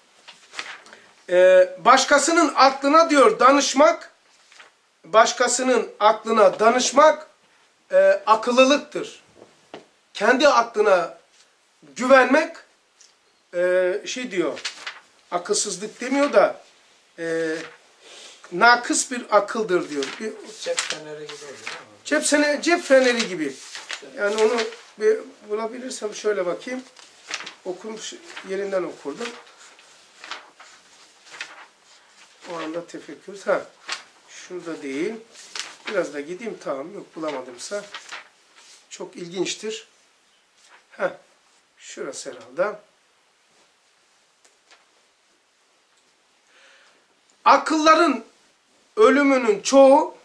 Başkasının aklına diyor danışmak, başkasının aklına danışmak akıllılıktır. Kendi aklına güvenmek diyor, akılsızlık demiyor da nakıs bir akıldır diyor. Cep feneri gibi oluyor. Cep feneri gibi. Yani onu bir bulabilirsem şöyle bakayım. Okumuş yerinden okurdum. O anda tefekkür. Şurada değil. Biraz da gideyim. Tamam. Yok bulamadımsa. Çok ilginçtir. Şurası herhalde. Akılların ölümünün çoğu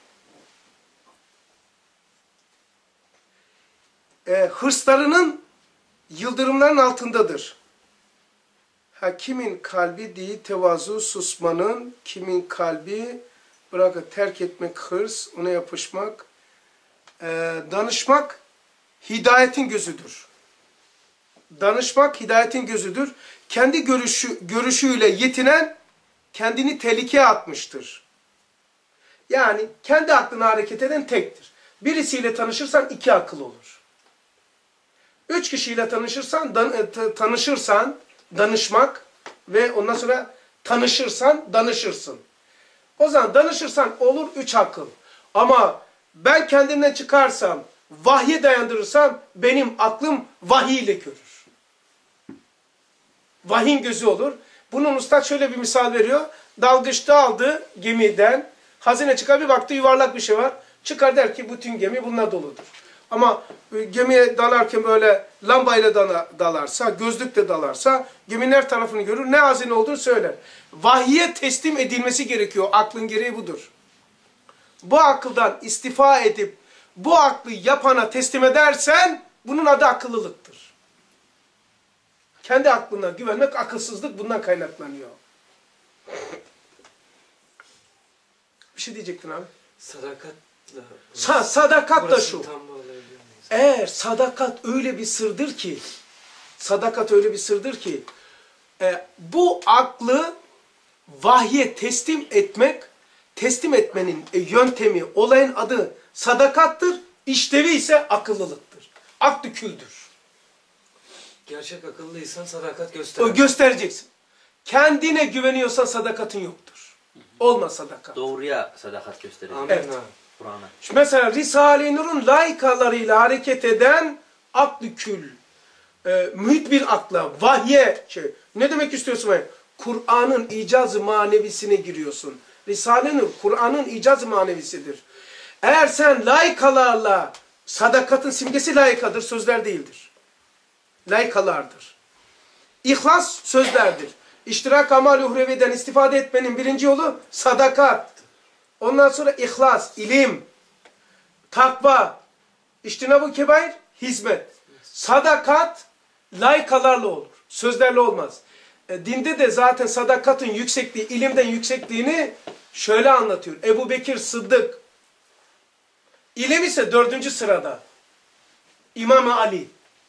hırslarının yıldırımların altındadır. Kimin kalbi değil tevazu susmanın, kimin kalbi bırakıp terk etmek hırs, ona yapışmak, danışmak hidayetin gözüdür. Danışmak hidayetin gözüdür. Kendi görüşüyle yetinen kendini tehlikeye atmıştır. Yani kendi aklına hareket eden tektir. Birisiyle tanışırsan iki akıl olur. 3 kişiyle tanışırsan danışmak ve ondan sonra tanışırsan danışırsın. O zaman danışırsan olur 3 akıl. Ama ben kendimden çıkarsam, vahye dayandırırsam benim aklım vahiy ile görür. Vahyin gözü olur. Bunun Üstad şöyle bir misal veriyor. Dalgıçta aldı gemiden, hazine çıkar bir baktı yuvarlak bir şey var. Çıkar der ki bütün gemi bununla doludur. Ama gemiye dalarken böyle lambayla dalarsa, gözlükle dalarsa geminin her tarafını görür. Ne hazine olduğunu söyler. Vahye teslim edilmesi gerekiyor. Aklın gereği budur. Bu akıldan istifa edip bu aklı yapana teslim edersen bunun adı akıllılıktır. Kendi aklına güvenmek akılsızlık bundan kaynaklanıyor. Bir şey diyecektin abi. Sadakatla. Sadakat da şu. Tam bağlayabilir miyiz? Eğer sadakat öyle bir sırdır ki, bu aklı vahye teslim etmek, teslim etmenin yöntemi, olayın adı sadakattır. İşlevi ise akıllılıktır. Aklı küldür. Gerçek akıllıysan sadakat O göster. göstereceksin. Kendine güveniyorsan sadakatın yoktur. Olmaz sadakat. Doğruya sadakat gösterecek. Amin Evet. abi. Kur'an'a. Şimdi mesela Risale-i Nur'un layıkalarıyla hareket eden aklı kül, mühit bir akla, vahye, ne demek istiyorsun? Kur'an'ın icaz-ı manevisine giriyorsun. Risale-i Nur, Kur'an'ın icaz-ı manevisidir. Eğer sen layıkalarla, sadakatın simgesi layıkadır, sözler değildir. Layıkalardır. İhlas sözlerdir. İştirak amal-i uhreviden istifade etmenin birinci yolu sadakat. Ondan sonra ihlas, ilim, takva, İçtinab-ı kebair, hizmet. Sadakat layıkalarla olur. Sözlerle olmaz. Dinde de zaten sadakatın yüksekliği, ilimden yüksekliğini şöyle anlatıyor. Ebu Bekir Sıddık. İlim ise 4. sırada. İmam-ı Ali.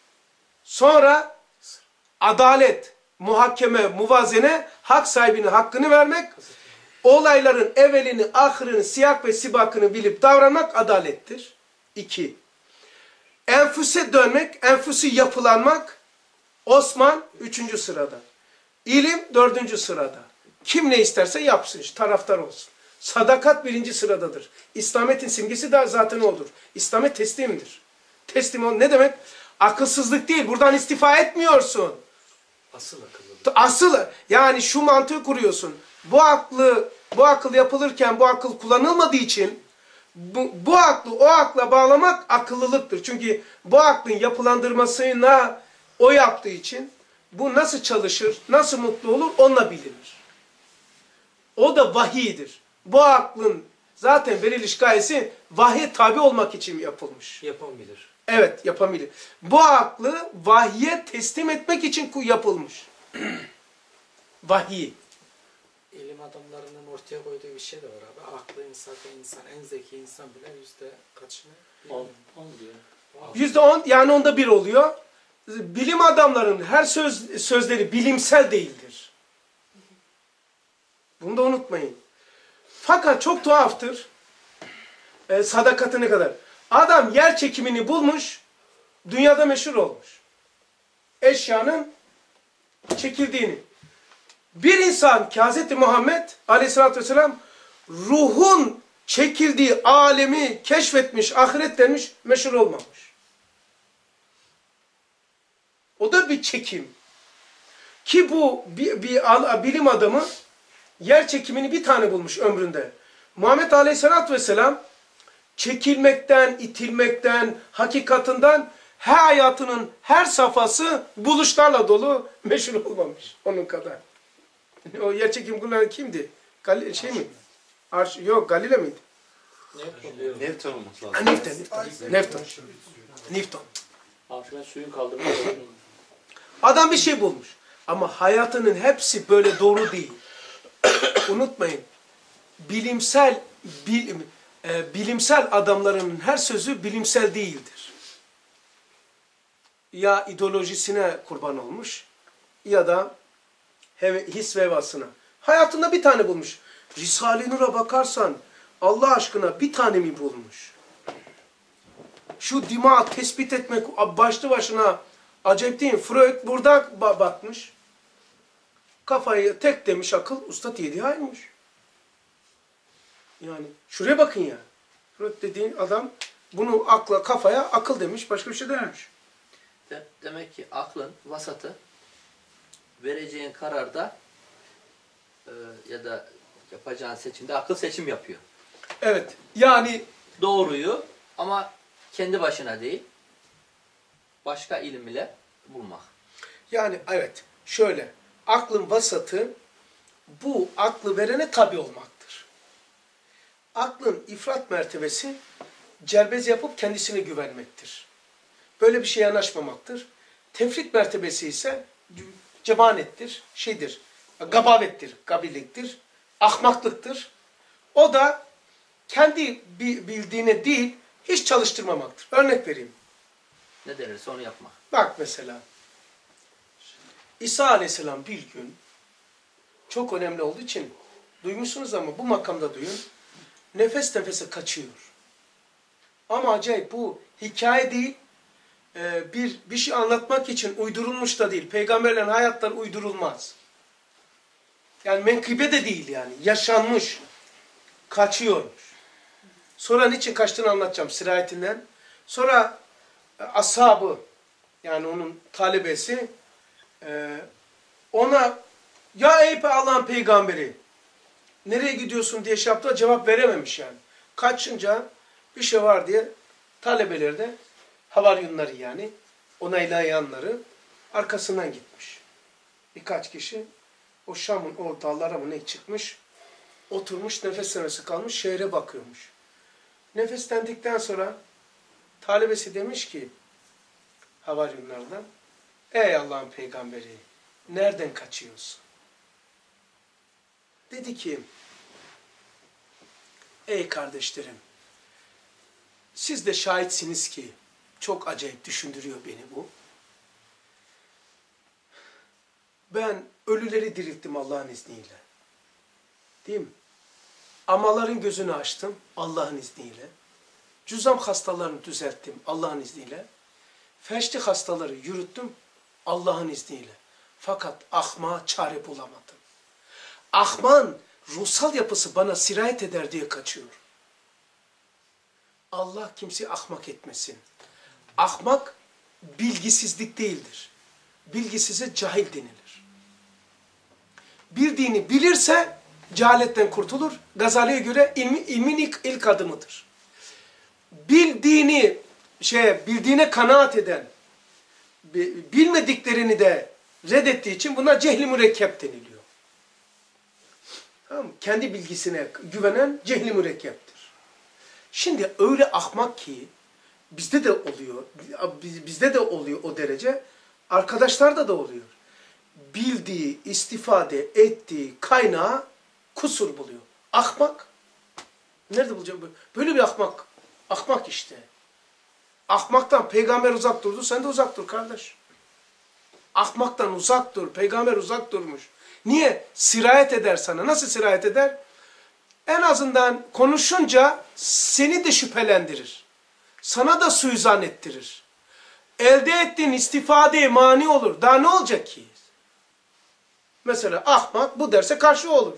Sonra adalet, muhakeme, muvazene, hak sahibine hakkını vermek, olayların evvelini, ahırını, siyak ve sibakını bilip davranmak adalettir. 2. Enfüse dönmek, enfüsü yapılanmak, Osman 3. sırada. İlim 4. sırada. Kim ne isterse yapsın, taraftar olsun. Sadakat 1. sıradadır. İslamet'in simgesi de zaten odur. İslamet teslimdir. Teslim ol ne demek? Akılsızlık değil, buradan istifa etmiyorsun. Asıl akıllı. Asıl yani şu mantığı kuruyorsun. Bu akıl yapılırken bu akıl kullanılmadığı için bu aklı o akla bağlamak akıllılıktır. Çünkü bu aklın yapılandırmasına o yaptığı için bu nasıl çalışır, nasıl mutlu olur onunla bilinir. O da vahiydir. Bu aklın zaten veriliş gayesi vahye tabi olmak için yapılmış. Yapan bilir. Evet, yapabilir. Bu aklı vahye teslim etmek için yapılmış. Vahiy. İlim adamlarının ortaya koyduğu bir şey de var abi. Aklı insan, en zeki insan bile yüzde kaçını? 10 diyor. %10 yani onda 1 oluyor. Bilim adamlarının her sözleri bilimsel değildir. Bunu da unutmayın. Fakat çok tuhaftır. Sadakati ne kadar. Adam yer çekimini bulmuş, dünyada meşhur olmuş. Eşyanın çekildiğini. Bir insan ki Hz. Muhammed aleyhissalatü vesselam ruhun çekildiği alemi keşfetmiş, ahiret denmiş, meşhur olmamış. O da bir çekim. Ki bu bir bilim adamı yer çekimini bir tane bulmuş ömründe. Muhammed aleyhissalatü vesselam çekilmekten, itilmekten, hakikatinden hayatının her safhası buluşlarla dolu, meşhur olmamış onun kadar. O yer çekim kullanan kimdi? Yok, Galile miydi? Newton olması lazım. Newton. Arşimet suyun kaldırması. Adam bir şey bulmuş. Ama hayatının hepsi böyle doğru değil. Unutmayın. Bilimsel adamların her sözü bilimsel değildir. Ya ideolojisine kurban olmuş ya da his ve hevasına. Hayatında bir tane bulmuş. Risale-i Nur'a bakarsan Allah aşkına bir tane mi bulmuş? Şu dimağı tespit etmek başlı başına acayip değil mi? Freud burada bakmış. Kafayı tek demiş akıl, usta 7 aymış. Yani şuraya bakın ya. Freud dediğin adam bunu akla, kafaya akıl demiş, başka bir şey dememiş. Demek ki aklın vasatı vereceğin kararda ya da yapacağın seçimde akıl seçim yapıyor. Evet. Yani doğruyu ama kendi başına değil, başka ilim ile bulmak. Yani evet. Şöyle. Aklın vasatı bu aklı verene tabi olmaktır. Aklın ifrat mertebesi cerbez yapıp kendisine güvenmektir. Böyle bir şeye yanaşmamaktır. Tefrit mertebesi ise cebanettir, gabavettir, gabiliktir, ahmaklıktır. O da kendi bildiğine değil, hiç çalıştırmamaktır. Örnek vereyim. Ne denirse onu yapmak. Bak mesela. İsa Aleyhisselam bir gün çok önemli olduğu için duymuşsunuz ama bu makamda duyun. nefes nefese kaçıyor. Ama acayip, bu hikaye değil, bir şey anlatmak için uydurulmuş da değil. Peygamberlerin hayatları uydurulmaz. Yani menkıbe de değil yani. Yaşanmış. Kaçıyormuş. Sonra niçin kaçtığını anlatacağım sirayetinden. Sonra ashabı, yani onun talebesi ona, ya ey Allah'ın peygamberi, nereye gidiyorsun diye şey yaptı, cevap verememiş yani. Kaçınca bir şey var diye talebeleri de, havaryunları yani, onaylayanları arkasından gitmiş. Birkaç kişi o Şam'ın o dağlara mı ne çıkmış, oturmuş nefes nefese kalmış, şehre bakıyormuş. Nefeslendikten sonra talebesi demiş ki havaryunlardan, ey Allah'ın peygamberi, nereden kaçıyorsun? Dedi ki, ey kardeşlerim, siz de şahitsiniz ki, çok acayip düşündürüyor beni bu. Ben ölüleri dirilttim Allah'ın izniyle. Değil mi? Amaların gözünü açtım Allah'ın izniyle. Cüzzam hastalarını düzelttim Allah'ın izniyle. Felçli hastaları yürüttüm Allah'ın izniyle. Fakat ahmağa çare bulamadım. Ahman ruhsal yapısı bana sirayet eder diye kaçıyor. Allah kimseyi ahmak etmesin. Ahmak bilgisizlik değildir. Bilgisize cahil denilir. Bir dini bilirse cehaletten kurtulur. Gazali'ye göre ilmin ilk adımıdır. Bildiğine kanaat eden, bilmediklerini de reddettiği için buna cehli mürekkep deniliyor. Tamam mı? Kendi bilgisine güvenen cehli mürekkeptir. Şimdi öyle ahmak ki bizde de oluyor. Bizde de oluyor o derece. Arkadaşlarda da oluyor. Bildiği, istifade ettiği kaynağı kusur buluyor. Ahmak. Nerede bulacağım? Böyle bir ahmak. Ahmak işte. Ahmaktan peygamber uzak durdu. Sen de uzak dur kardeş. Ahmaktan uzak dur. Peygamber uzak durmuş. Niye? Sirayet eder sana. Nasıl sirayet eder? En azından konuşunca seni de şüphelendirir. Sana da suizan ettirir. Elde ettiğin istifadeye mani olur. Daha ne olacak ki? Mesela ahmak bu derse karşı olur.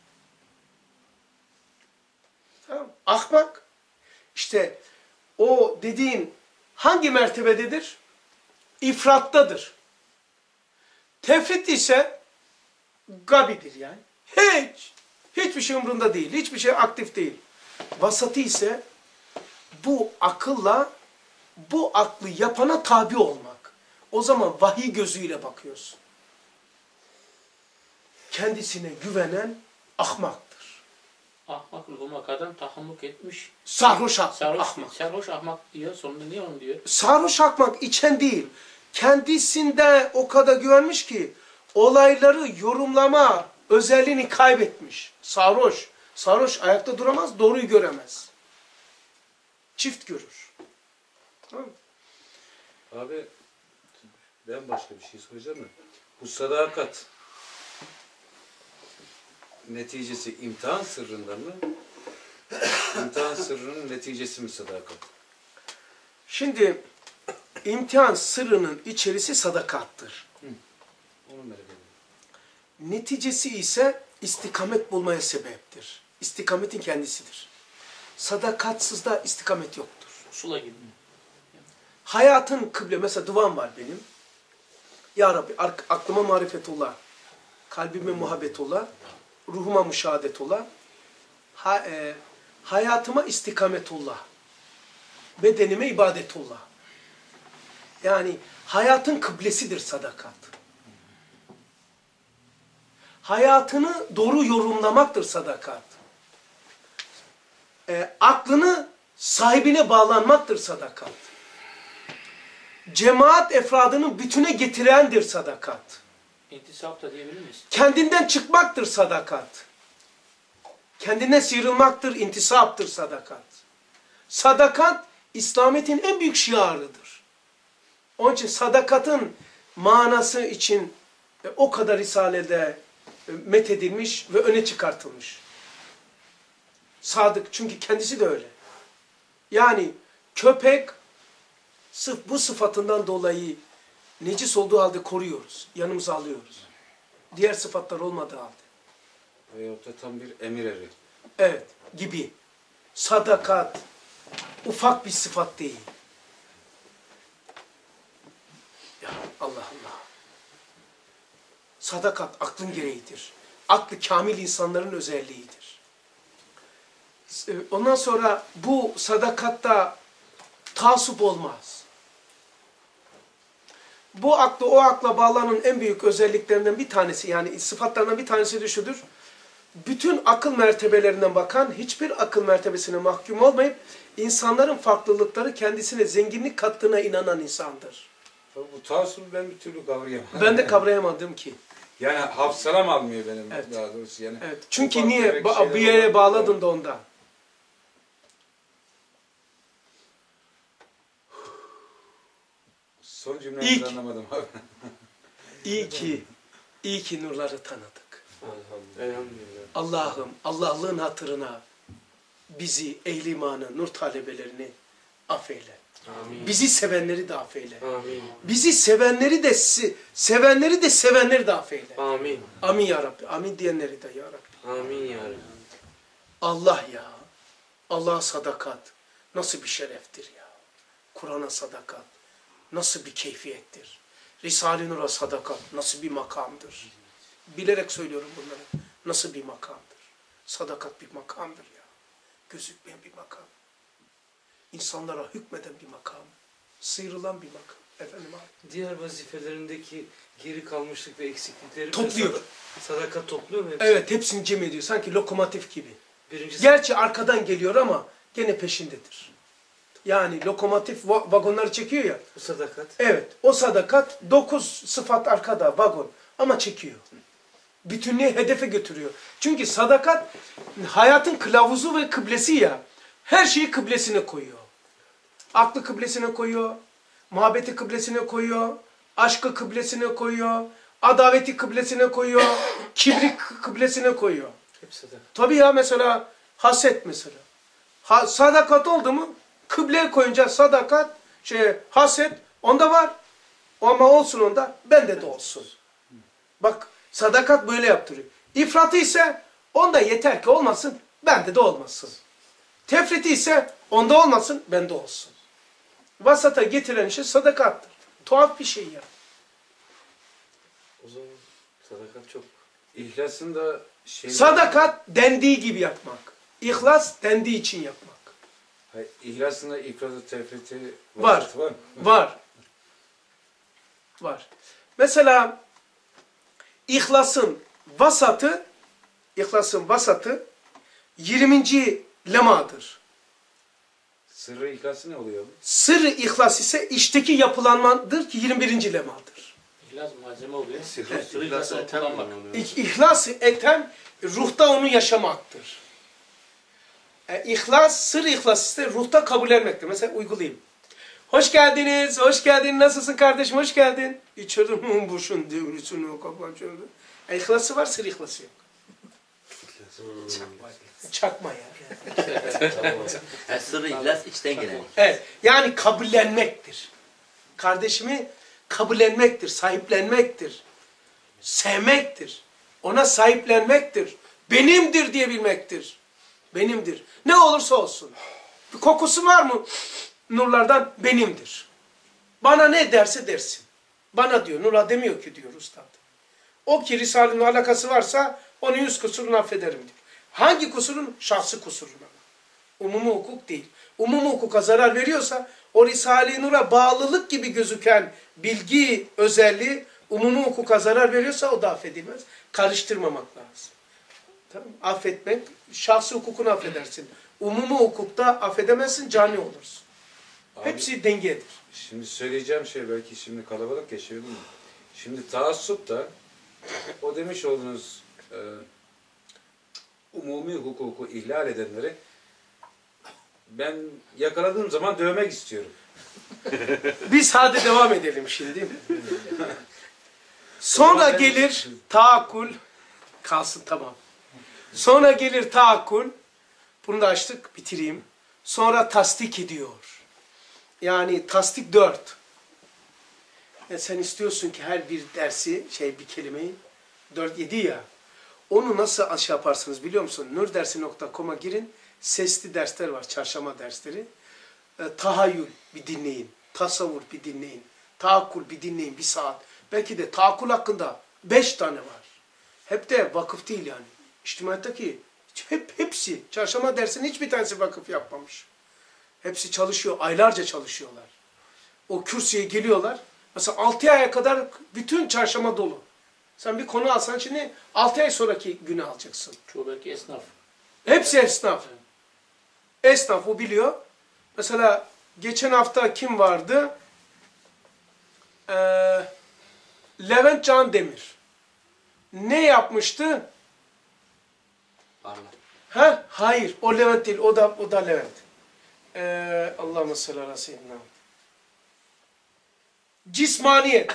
Tamam. Ahmak. İşte o dediğin hangi mertebededir? İfrattadır. Tefrit ise gabidir yani. Hiçbir şey umrunda değil. Hiçbir şey aktif değil. Vasatı ise bu akılla bu aklı yapana tabi olmak. O zaman vahiy gözüyle bakıyorsun. Kendisine güvenen ahmaktır. Ahmak olmak adam tahammuk etmiş. Sarhoş ahmak. Sarhoş ahmak diyor. Sonunda niye onu diyor? Sarhoş ahmak içen değil. Kendisinde o kadar güvenmiş ki olayları yorumlama özelliğini kaybetmiş. Sarhoş. Sarhoş ayakta duramaz, doğruyu göremez. Çift görür. Tamam mı? Abi ben başka bir şey soracağım mı? Bu sadakat neticesi imtihan sırrında mı? İmtihan sırrının neticesi mi sadakat? Şimdi imtihan sırrının içerisi sadakattır. Onu merak ediyorum. Neticesi ise istikamet bulmaya sebeptir. İstikametin kendisidir. Sadakatsız da istikamet yoktur. Sula gibi. Hayatın kıble, mesela duam var benim. Ya Rabbi aklıma marifetullah, kalbime muhabbetullah, ruhuma müşahadetullah, hayatıma istikametullah, bedenime ibadetullah. Yani hayatın kıblesidir sadakat. Hayatını doğru yorumlamaktır sadakat. Aklını sahibine bağlanmaktır sadakat. Cemaat efradını bütüne getirendir sadakat. İntisap da diyebilir miyiz? Kendinden çıkmaktır sadakat. Kendinden sıyrılmaktır, intisaptır sadakat. Sadakat, İslamiyet'in en büyük şiarıdır. Onun için sadakatın manası için o kadar risalede methedilmiş ve öne çıkartılmış. Sadık. Çünkü kendisi de öyle. Yani köpek sırf bu sıfatından dolayı necis olduğu halde koruyoruz. Yanımıza alıyoruz. Diğer sıfatlar olmadığı halde. Veyahut da tam bir emir eri. Evet. Gibi. Sadakat. Ufak bir sıfat değil. Ya Allah Allah. Sadakat aklın gereğidir. Aklı kamil insanların özelliğidir. Ondan sonra bu sadakatta taassup olmaz. Bu aklı o akla bağlanan en büyük özelliklerinden bir tanesi, yani sıfatlarından bir tanesi de şudur. Bütün akıl mertebelerinden bakan, hiçbir akıl mertebesine mahkum olmayıp, insanların farklılıkları kendisine zenginlik kattığına inanan insandır. Bu taassubu ben bir türlü kavrayamadım. Ben de kavrayamadım ki. Yani hafsalam almıyor benim Evet. daha doğrusu. Yani Evet. Çünkü ufak niye? tefek Bir şeyler yere var. bağladın da ondan. Son cümlenizi İlk- anlamadım abi. İyi ki nurları tanıdık. Elhamdülillah. Allah'ım, Allah'lığın hatırına bizi, ehl-i imanı, nur talebelerini affeyle. Amin. Bizi sevenleri de affeyle. Amin. Bizi sevenleri de sevenleri de affeyle. Amin. Amin ya Rabbi. Amin diyenleri de ya Rabbi. Amin ya Rabbi. Allah ya. Allah'a sadakat nasıl bir şereftir ya. Kur'an'a sadakat nasıl bir keyfiyettir. Risale-i Nur'a sadakat nasıl bir makamdır. Bilerek söylüyorum bunları. Nasıl bir makamdır. Sadakat bir makamdır ya. Gözükmeyen bir makam. İnsanlara hükmeden bir makam. Sıyrılan bir makam. Efendim abi. Diğer vazifelerindeki geri kalmışlık ve eksiklikleri Topluyor. Sadakat topluyor mu hepsini? Evet, hepsini cem ediyor. Sanki lokomotif gibi. Birincisi Gerçi arkadan geliyor ama gene peşindedir. Yani lokomotif vagonları çekiyor ya. bu sadakat. Evet, o sadakat 9 sıfat arkada vagon ama çekiyor. Bütünlüğü hedefe götürüyor. Çünkü sadakat hayatın kılavuzu ve kıblesi ya. Her şeyi kıblesine koyuyor. Aklı kıblesine koyuyor. Muhabbeti kıblesine koyuyor. Aşkı kıblesine koyuyor. Adaveti kıblesine koyuyor. Kibri kıblesine koyuyor. Hep sadakat. Tabii ya, mesela haset mesela. Sadakat oldu mu kıbleye koyunca sadakat, haset onda var. Ama olsun onda, bende de olsun. Bak, sadakat böyle yaptırıyor. İfratı ise onda yeter ki olmasın, bende de olmasın. Tefriti ise onda olmasın, bende olsun. Vasata getiren şey sadakattır. Tuhaf bir şey ya. O zaman sadakat çok. İhlasın da şey... Sadakat dendiği gibi yapmak. İhlas dendiği için yapmak. Hayır, İhlasın da ifratı, tefriti, Var. vasatı var mı? Var. Var. Mesela İhlas'ın vasatı 20. lemadır. Sırrı ihlası ne oluyor? Sırrı ihlas ise içteki yapılanmadır ki 21. lemadır. İhlas malzeme oluyor. Sırrı Sırrı ihlası ihlasla etem mi kullanmak. oluyor? İhlas eten ruhta onu yaşamaktır. İhlas, sırrı ihlas ise ruhta kabullenmektir. Mesela uygulayayım. Hoş geldiniz, hoş geldin. Nasılsın kardeşim, hoş geldin. İçerim burşun devrüsünü kapatıyordu. İhlası var, sırrı ihlası yok. Çakma ya. Yani sırrı ihlas içten gelen. Evet, yani kabullenmektir. Kardeşimi kabullenmektir, sahiplenmektir. Sevmektir. Ona sahiplenmektir. Benimdir diyebilmektir. Benimdir. Ne olursa olsun. Bir kokusu var mı nurlardan? Benimdir. Bana ne derse dersin. Bana diyor, Nur'a demiyor ki diyor Üstad. O ki Risale'nin alakası varsa onun 100 kusurunu affederim diyor. Hangi kusurun? Şahsi kusuruna. Umumi hukuk değil. Umumi hukuka zarar veriyorsa o Risale-i Nur'a bağlılık gibi gözüken bilgi özelliği umumi hukuka zarar veriyorsa o da affedilmez. Karıştırmamak lazım. Tamam. Affetmek, şahsi hukukunu affedersin. Umumi hukukta affedemezsin, cani olursun. Abi, Hepsi dengedir. şimdi söyleyeceğim şey belki şimdi kalabalık geçiyordum. Şimdi taassup da o demiş olduğunuz umumi hukuku ihlal edenleri ben yakaladığım zaman dövmek istiyorum. Biz hadi devam edelim şimdi. Sonra gelir taakkul. Kalsın, tamam. Sonra gelir taakkul. Bunu da açtık, bitireyim. Sonra tasdik ediyor. Yani tasdik 4. Sen istiyorsun ki her bir dersi, bir kelimeyi 4-7 ya. Onu nasıl aşı yaparsınız biliyor musun? nurdersi.com'a girin. Sesli dersler var, çarşamba dersleri. Tahayyül bir dinleyin. Tasavvur bir dinleyin. Taakkul bir dinleyin 1 saat. Belki de taakkul hakkında 5 tane var. Hep de vakıf değil yani. İçtimaiyattaki hepsi. Çarşamba dersinin hiçbir tanesi vakıf yapmamış. Hepsi çalışıyor. Aylarca çalışıyorlar. O kürsüye geliyorlar. Mesela 6 aya kadar bütün çarşamba dolu. Sen bir konu alsan şimdi 6 ay sonraki günü alacaksın. Çoğu belki esnaf. Hepsi esnaf. Esnaf o biliyor. Mesela geçen hafta kim vardı? Levent Can Demir. Ne yapmıştı? Parla. Hayır. O Levent değil. O da Levent. Allahümme salli ala seyyidina. Cismaniyet.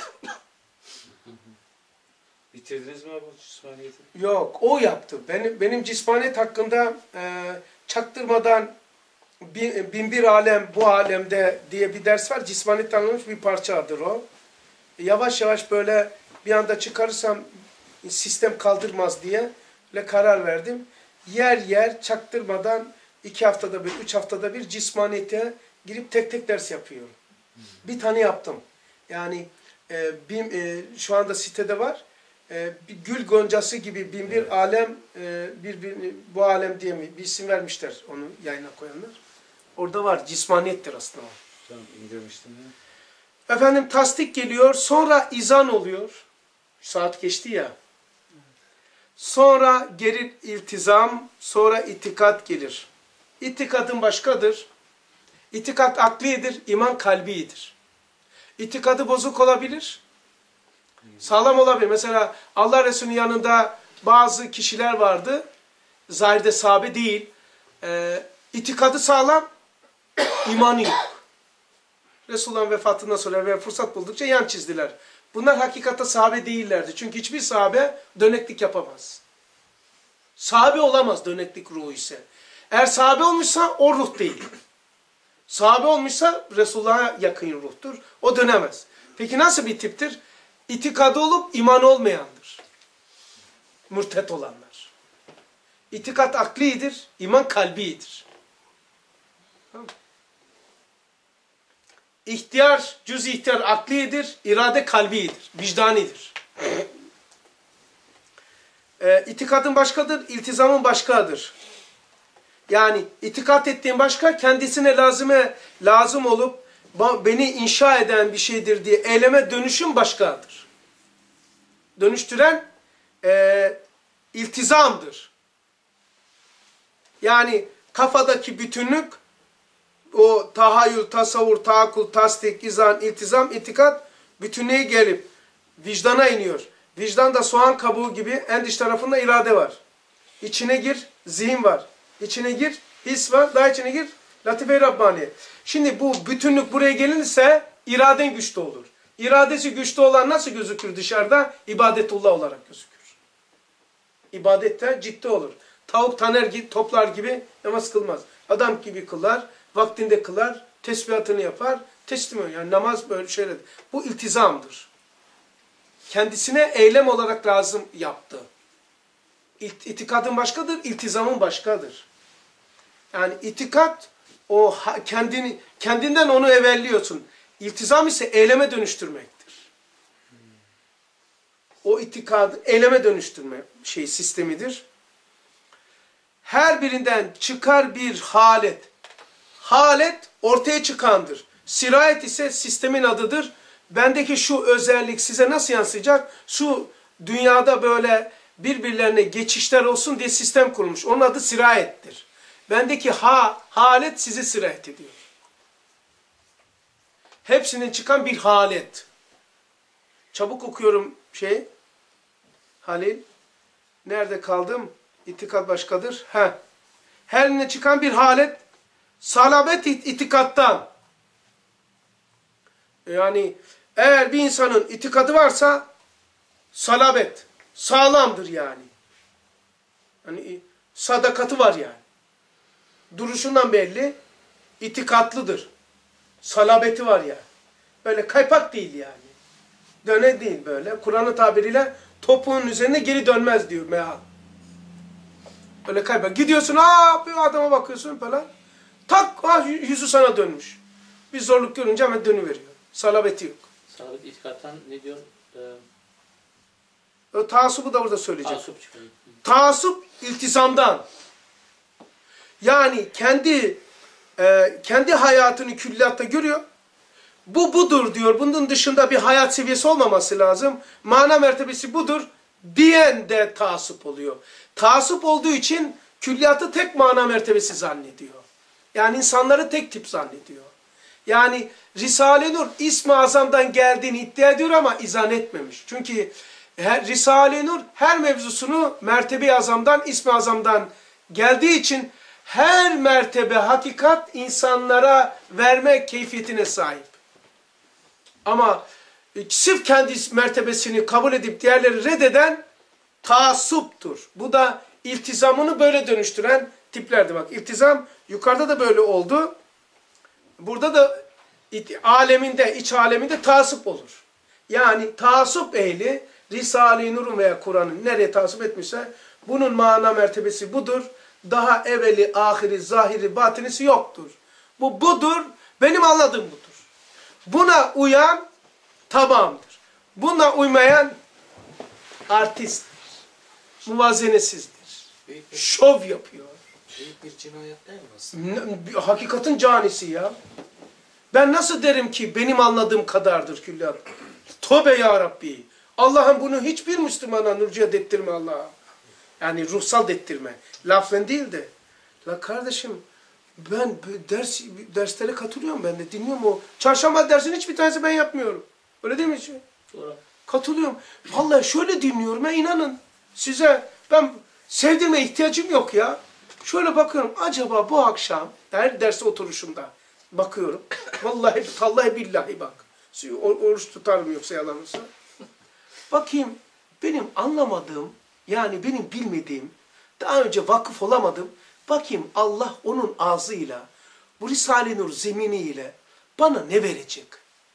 Bitirdiniz mi abi bu cismaniyeti? Yok. O yaptı. Benim cismaniyet hakkında çaktırmadan Binbir Alem bu alemde diye bir ders var. Cismaniyet anlamış bir parçadır o. Yavaş yavaş böyle bir anda çıkarırsam sistem kaldırmaz diye karar verdim. Yer yer çaktırmadan 2 haftada bir, 3 haftada bir cismaniyete girip tek tek ders yapıyorum. Bir tane yaptım. Yani şu anda sitede var. Bir gül goncası gibi Binbir Alem, bu alem diye bir isim vermişler onu yayına koyanlar. Orada var. Cismaniyettir aslında o. Tamam indirmiştim ya. Efendim tasdik geliyor. Sonra izan oluyor. Saat geçti ya. Sonra gelir iltizam. Sonra itikat gelir. İtikadın başkadır. İtikat aklidir. İman kalbidir. İtikadı bozuk olabilir. Sağlam olabilir. Mesela Allah Resulü'nün yanında bazı kişiler vardı. Zahirde sahabe değil. İtikadı sağlam. İmanı yok. Resulullah'ın vefatından sonra ve fırsat buldukça yan çizdiler. Bunlar hakikatte sahabe değillerdi. Çünkü hiçbir sahabe döneklik yapamaz. Sahabe olamaz döneklik ruhu ise. Eğer sahabe olmuşsa o ruh değil. Sahabe olmuşsa Resulullah'a yakın ruhtur. O dönemez. Peki nasıl bir tiptir? İtikadı olup iman olmayandır. Mürtet olanlar. İtikat aklidir, iman kalbidir. Tamam. İhtiyar, cüz ihtiyar aklidir, irade kalbidir, vicdanidir. İtikadın başkadır, iltizamın başkadır. Yani itikat ettiğin başka, kendisine lazım olup beni inşa eden bir şeydir diye eyleme dönüşüm başkadır. Dönüştüren iltizamdır. Yani kafadaki bütünlük, o tahayyül, tasavvur, taakkul, tasdik, izan, iltizam, itikat bütünlüğe gelip vicdana iniyor. Vicdanda soğan kabuğu gibi en dış tarafında irade var. İçine gir, zihin var. İçine gir, his var. Daha içine gir, latife-i Rabbani. Şimdi bu bütünlük buraya gelinirse iraden güçlü olur. İradesi güçlü olan nasıl gözükür dışarıda? İbadetullah olarak gözükür. İbadette ciddi olur. Tavuk toplar gibi namaz kılmaz. Adam gibi kılar, vaktinde kılar, tesbihatını yapar, teslim oluyor. Yani namaz böyle şeyler. Bu iltizamdır. Kendisine eylem olarak lazım yaptı. İtikadın başkadır, iltizamın başkadır. Yani itikat o kendinden onu evvelliyorsun. İltizam ise eyleme dönüştürmektir. O itikadı eyleme dönüştürme sistemidir. Her birinden çıkar bir halet. Halet ortaya çıkandır. Sirayet ise sistemin adıdır. Bendeki şu özellik size nasıl yansıyacak? Şu dünyada böyle birbirlerine geçişler olsun diye sistem kurulmuş. Onun adı sirayettir. Bendeki halet sizi sirayet ediyor. Hepsinin çıkan bir halet. Çabuk okuyorum Halil. Nerede kaldım? İtikat başkadır. Her birine çıkan bir halet. Salabet itikattan. Yani eğer bir insanın itikadı varsa salabet. Sağlamdır yani. Hani sadakati var yani. Duruşundan belli. İtikatlıdır. Salabeti var yani. Böyle kaypak değil yani. Döne değil böyle. Kur'an'ın tabiriyle topuğun üzerine geri dönmez diyor meal. Böyle kaypak. Gidiyorsun bir adama bakıyorsun falan. Tak yüzü sana dönmüş. Bir zorluk görünce hemen dönüveriyor. Salabeti yok. Salabet itikattan ne diyor? O taassubu da orada söyleyecek. Taassup çıkıyor. Taassup iltizamdan. Yani kendi hayatını külliyatta görüyor. Bu budur diyor. Bunun dışında bir hayat seviyesi olmaması lazım. Mana mertebesi budur diyen de taassup oluyor. Taassup olduğu için külliyatı tek mana mertebesi zannediyor. Yani insanları tek tip zannediyor. Yani Risale-i Nur İsmi Azam'dan geldiğini iddia ediyor ama izah etmemiş. Çünkü Risale-i Nur her mevzusunu Mertebe-i Azam'dan, İsmi Azam'dan geldiği için her mertebe hakikat insanlara verme keyfiyetine sahip. Ama sırf kendi mertebesini kabul edip diğerleri reddeden taassuptur. Bu da iltizamını böyle dönüştüren tiplerdi. Bak iltizam yukarıda da böyle oldu. Burada da aleminde, iç aleminde taassup olur. Yani taassup ehli Risale-i Nur'un veya Kur'an'ın nereye taassup etmişse bunun mana mertebesi budur. Daha evveli, ahiri, zahiri, batinisi yoktur. Bu budur, benim anladığım budur. Buna uyan tamamdır. Buna uymayan artisttir. Muvazenesizdir. Şov yapıyor. Büyük bir cinayet değil mi aslında? Hakikatin canisi ya. Ben nasıl derim ki benim anladığım kadardır külliyat. Tövbe ya Rabbi. Allah'ım bunu hiçbir Müslümana nurcuya dettirme Allah'a. Yani ruhsal dettirme. Laflen değil de. La kardeşim ben derslere katılıyorum, ben de dinliyorum o. Çarşamba dersinin hiçbir tanesi ben yapmıyorum. Öyle değil mi? Doğru. Katılıyorum. Vallahi şöyle dinliyorum inanın. Size ben sevdirme ihtiyacım yok ya. Şöyle bakıyorum acaba bu akşam her derse oturuşumda bakıyorum. Vallahi tallahi billahi bak. Oruç tutarım yoksa yalanırsa. Bakayım benim anlamadığım yani benim bilmediğim daha önce vakıf olamadım. Bakayım Allah onun ağzıyla bu Risale-i Nur zeminiyle bana ne verecek?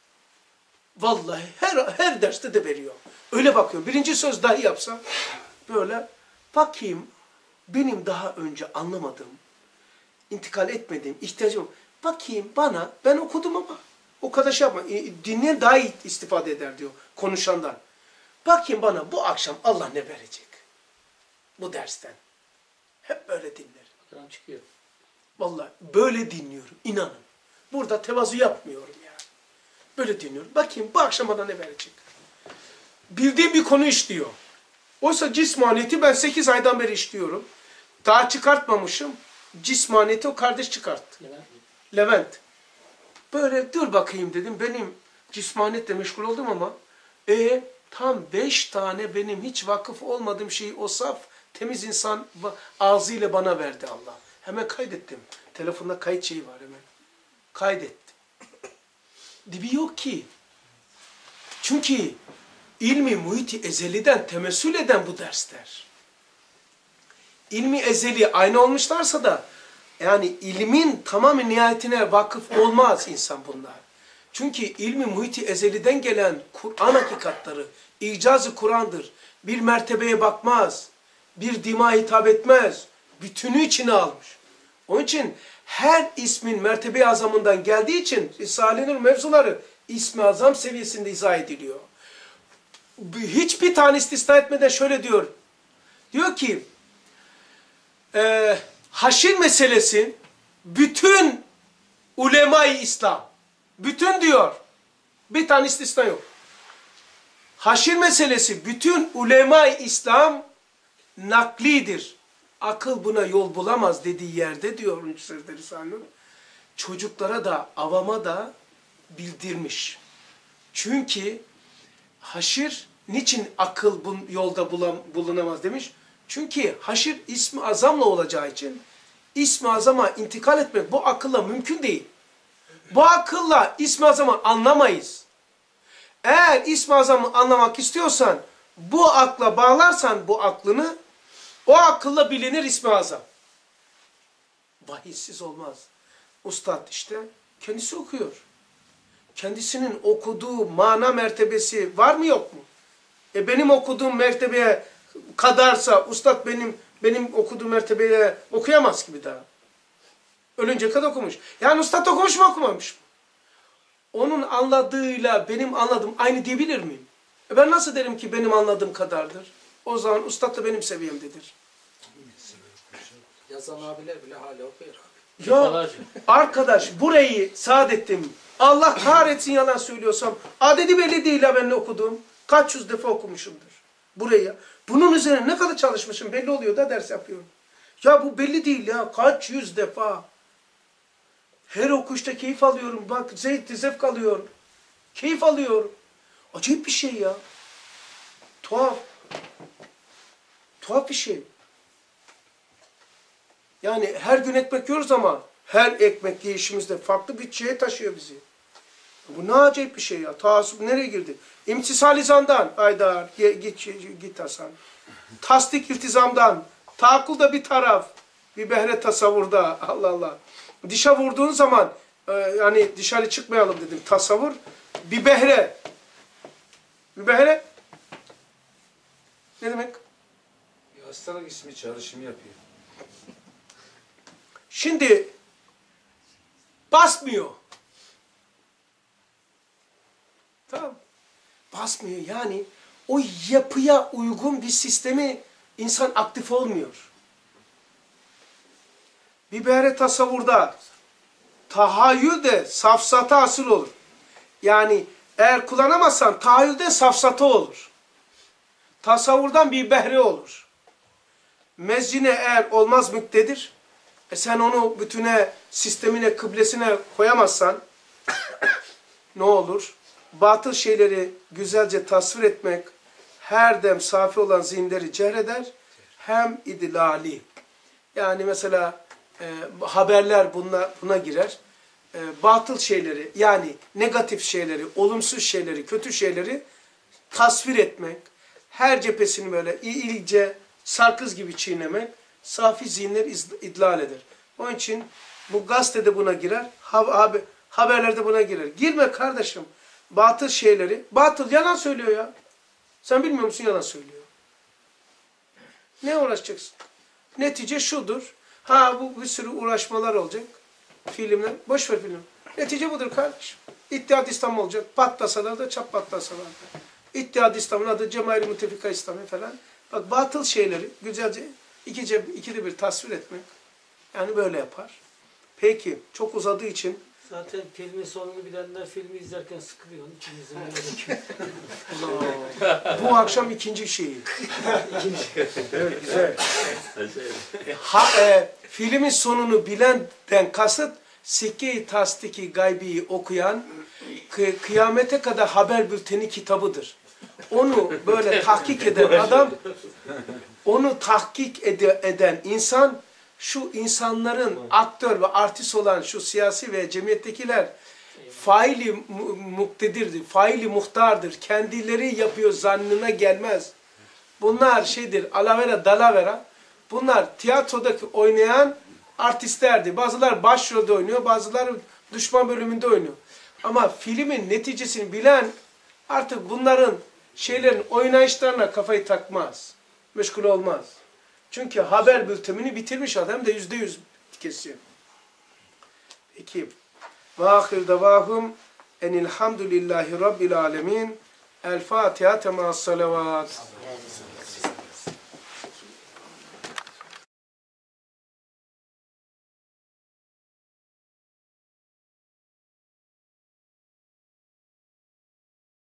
Vallahi her derste de veriyor. Öyle bakıyorum. Birinci söz dahi yapsa böyle bakayım benim daha önce anlamadığım, intikal etmediğim, ihtiyacım bakayım bana, ben okudum ama o kadar şey yapma. Dinleyen daha iyi istifade eder diyor konuşandan. Bakayım bana bu akşam Allah ne verecek? Bu dersten. Hep böyle dinlerim. Adam çıkıyor. Vallahi böyle dinliyorum. İnanın. Burada tevazu yapmıyorum yani. Böyle dinliyorum. Bakayım bu akşam bana ne verecek? Bildiğim bir konu işliyor. Oysa cismaniyeti ben 8 aydan beri işliyorum. Daha çıkartmamışım. Cismaniyeti o kardeş çıkarttı. Levent. Böyle dur bakayım dedim. Benim cismaniyetle meşgul oldum ama tam 5 tane benim hiç vakıf olmadığım şeyi o saf temiz insan ağzıyla bana verdi Allah. Hemen kaydettim. Telefonda kayıt şeyi var hemen. Kaydettim. Dibi yok ki. Çünkü ilmi muhiti ezeliden temessül eden bu dersler. İlmi ezeli aynı olmuşlarsa da yani ilmin tamamı nihayetine vakıf olmaz insan bunlar. Çünkü ilmi muhiti ezeliden gelen Kur'an hakikatları, icaz-ı Kur'an'dır. Bir mertebeye bakmaz, bir dima hitap etmez, bütünü içine almış. Onun için her ismin mertebe-i azamından geldiği için Risale-i Nur mevzuları ismi azam seviyesinde izah ediliyor. Hiçbir tane istisna etmeden şöyle diyor. Diyor ki haşir meselesi bütün ulema-i İslam. Bütün diyor. Bir tane istisna yok. Haşir meselesi bütün ulema-i İslam naklidir. Akıl buna yol bulamaz dediği yerde diyor 13. sözde Risale-i Nur. Çocuklara da avama da bildirmiş. Çünkü haşir niçin akıl bu yolda bulunamaz demiş. Çünkü haşir ismi azamla olacağı için ismi azama intikal etmek bu akılla mümkün değil. Bu akılla ismi azamı anlamayız. Eğer ismi azamı anlamak istiyorsan bu akla bağlarsan bu aklını o akılla bilinir ismi azam. Vahiysiz olmaz. Ustad işte kendisi okuyor. Kendisinin okuduğu mana mertebesi var mı yok mu? Benim okuduğum mertebeye kadarsa ustad benim okuduğum mertebeye okuyamaz ki bir daha. Ölünce kadar okumuş. Yani ustad okumuş mu okumamış mı? Onun anladığıyla benim anladığım aynı diyebilir miyim? Ben nasıl derim ki benim anladığım kadardır? O zaman ustad da benim seviyemdedir. Yazan abiler bile hala okuyor abi. Ya arkadaş burayı Saadettin, Allah kahretsin yalan söylüyorsam, adedi belli değil ha ben ne okudum. Kaç yüz defa okumuşumdur burayı. Bunun üzerine ne kadar çalışmışım belli oluyor da ders yapıyorum. Ya bu belli değil ya, kaç yüz defa. Her okuşta keyif alıyorum. Bak zevk alıyorum. Keyif alıyorum. Acayip bir şey ya. Tuhaf. Tuhaf bir şey. Yani her gün ekmek yiyoruz ama her ekmek yiyişimizde farklı bir şeye taşıyor bizi. Bu ne acayip bir şey ya. Taassup nereye girdi? İmtisal-i zandan. Aydar git Hasan. Tasdik iltizamdan. Taakkul da bir taraf. Bir behre tasavvurda. Allah Allah. Dişe vurduğun zaman yani dışarı çıkmayalım dedim. Tasavvur. Bir behre. Bir behre. Ne demek? Bir hastalık ismi çağrışımı yapıyor. Şimdi basmıyor. Tamam. Basmıyor yani o yapıya uygun bir sistemi insan aktif olmuyor. Bir behre tasavvurda tahayyül de safsata asıl olur. Yani eğer kullanamazsan tahayyülde safsata olur. Tasavvurdan bir behre olur. Mezcine eğer olmaz müktedir, sen onu bütüne, sistemine, kıblesine koyamazsan ne olur? Batıl şeyleri güzelce tasvir etmek, her dem safi olan zihinleri cehreder, hem idlali. Yani mesela haberler buna girer. Batıl şeyleri, yani negatif şeyleri, olumsuz şeyleri, kötü şeyleri tasvir etmek, her cephesini böyle iyice sarkız gibi çiğnemek, safi zihinleri idlal eder. Onun için bu gazetede buna girer, haberlerde buna girer. Girme kardeşim. Batıl şeyleri, batıl yalan söylüyor ya. Sen bilmiyor musun yalan söylüyor. Ne uğraşacaksın? Netice şudur. Bu bir sürü uğraşmalar olacak. Filmler. Boş ver film. Netice budur kardeşim. İttihat İslam olacak. Patlasalar da çap patlasalar da. İttihat İslam'ın adı Cemail-i Mütefika İslam'ı falan. Bak batıl şeyleri güzelce ikide bir tasvir etmek. Yani böyle yapar. Peki çok uzadığı için Zaten filmin sonunu bilenler filmi izlerken sıkılıyor. Onun için izlemeyi bu akşam ikinci şeyi. Evet, güzel. Filmin sonunu bilenden kasıt Sikke-i Tasdik-i Gaybi'yi okuyan kıyamete kadar haber bülteni kitabıdır. Onu böyle tahkik eden adam, onu tahkik eden insan, şu insanların aktör ve artist olan şu siyasi ve cemiyettekiler faili muktedirdir, faili muhtardır. Kendileri yapıyor zannına gelmez. Bunlar alavera dalavera. Bunlar tiyatrodaki oynayan artistlerdi. Bazılar başrolde oynuyor, bazıları düşman bölümünde oynuyor. Ama filmin neticesini bilen artık bunların oynayışlarına kafayı takmaz. Meşgul olmaz. Çünkü haber bültenini bitirmiş adam da %100 kesiyor. Peki. Ve ahir davahum enilhamdülillahi rabbil alemin. El Fatiha temâs salavat.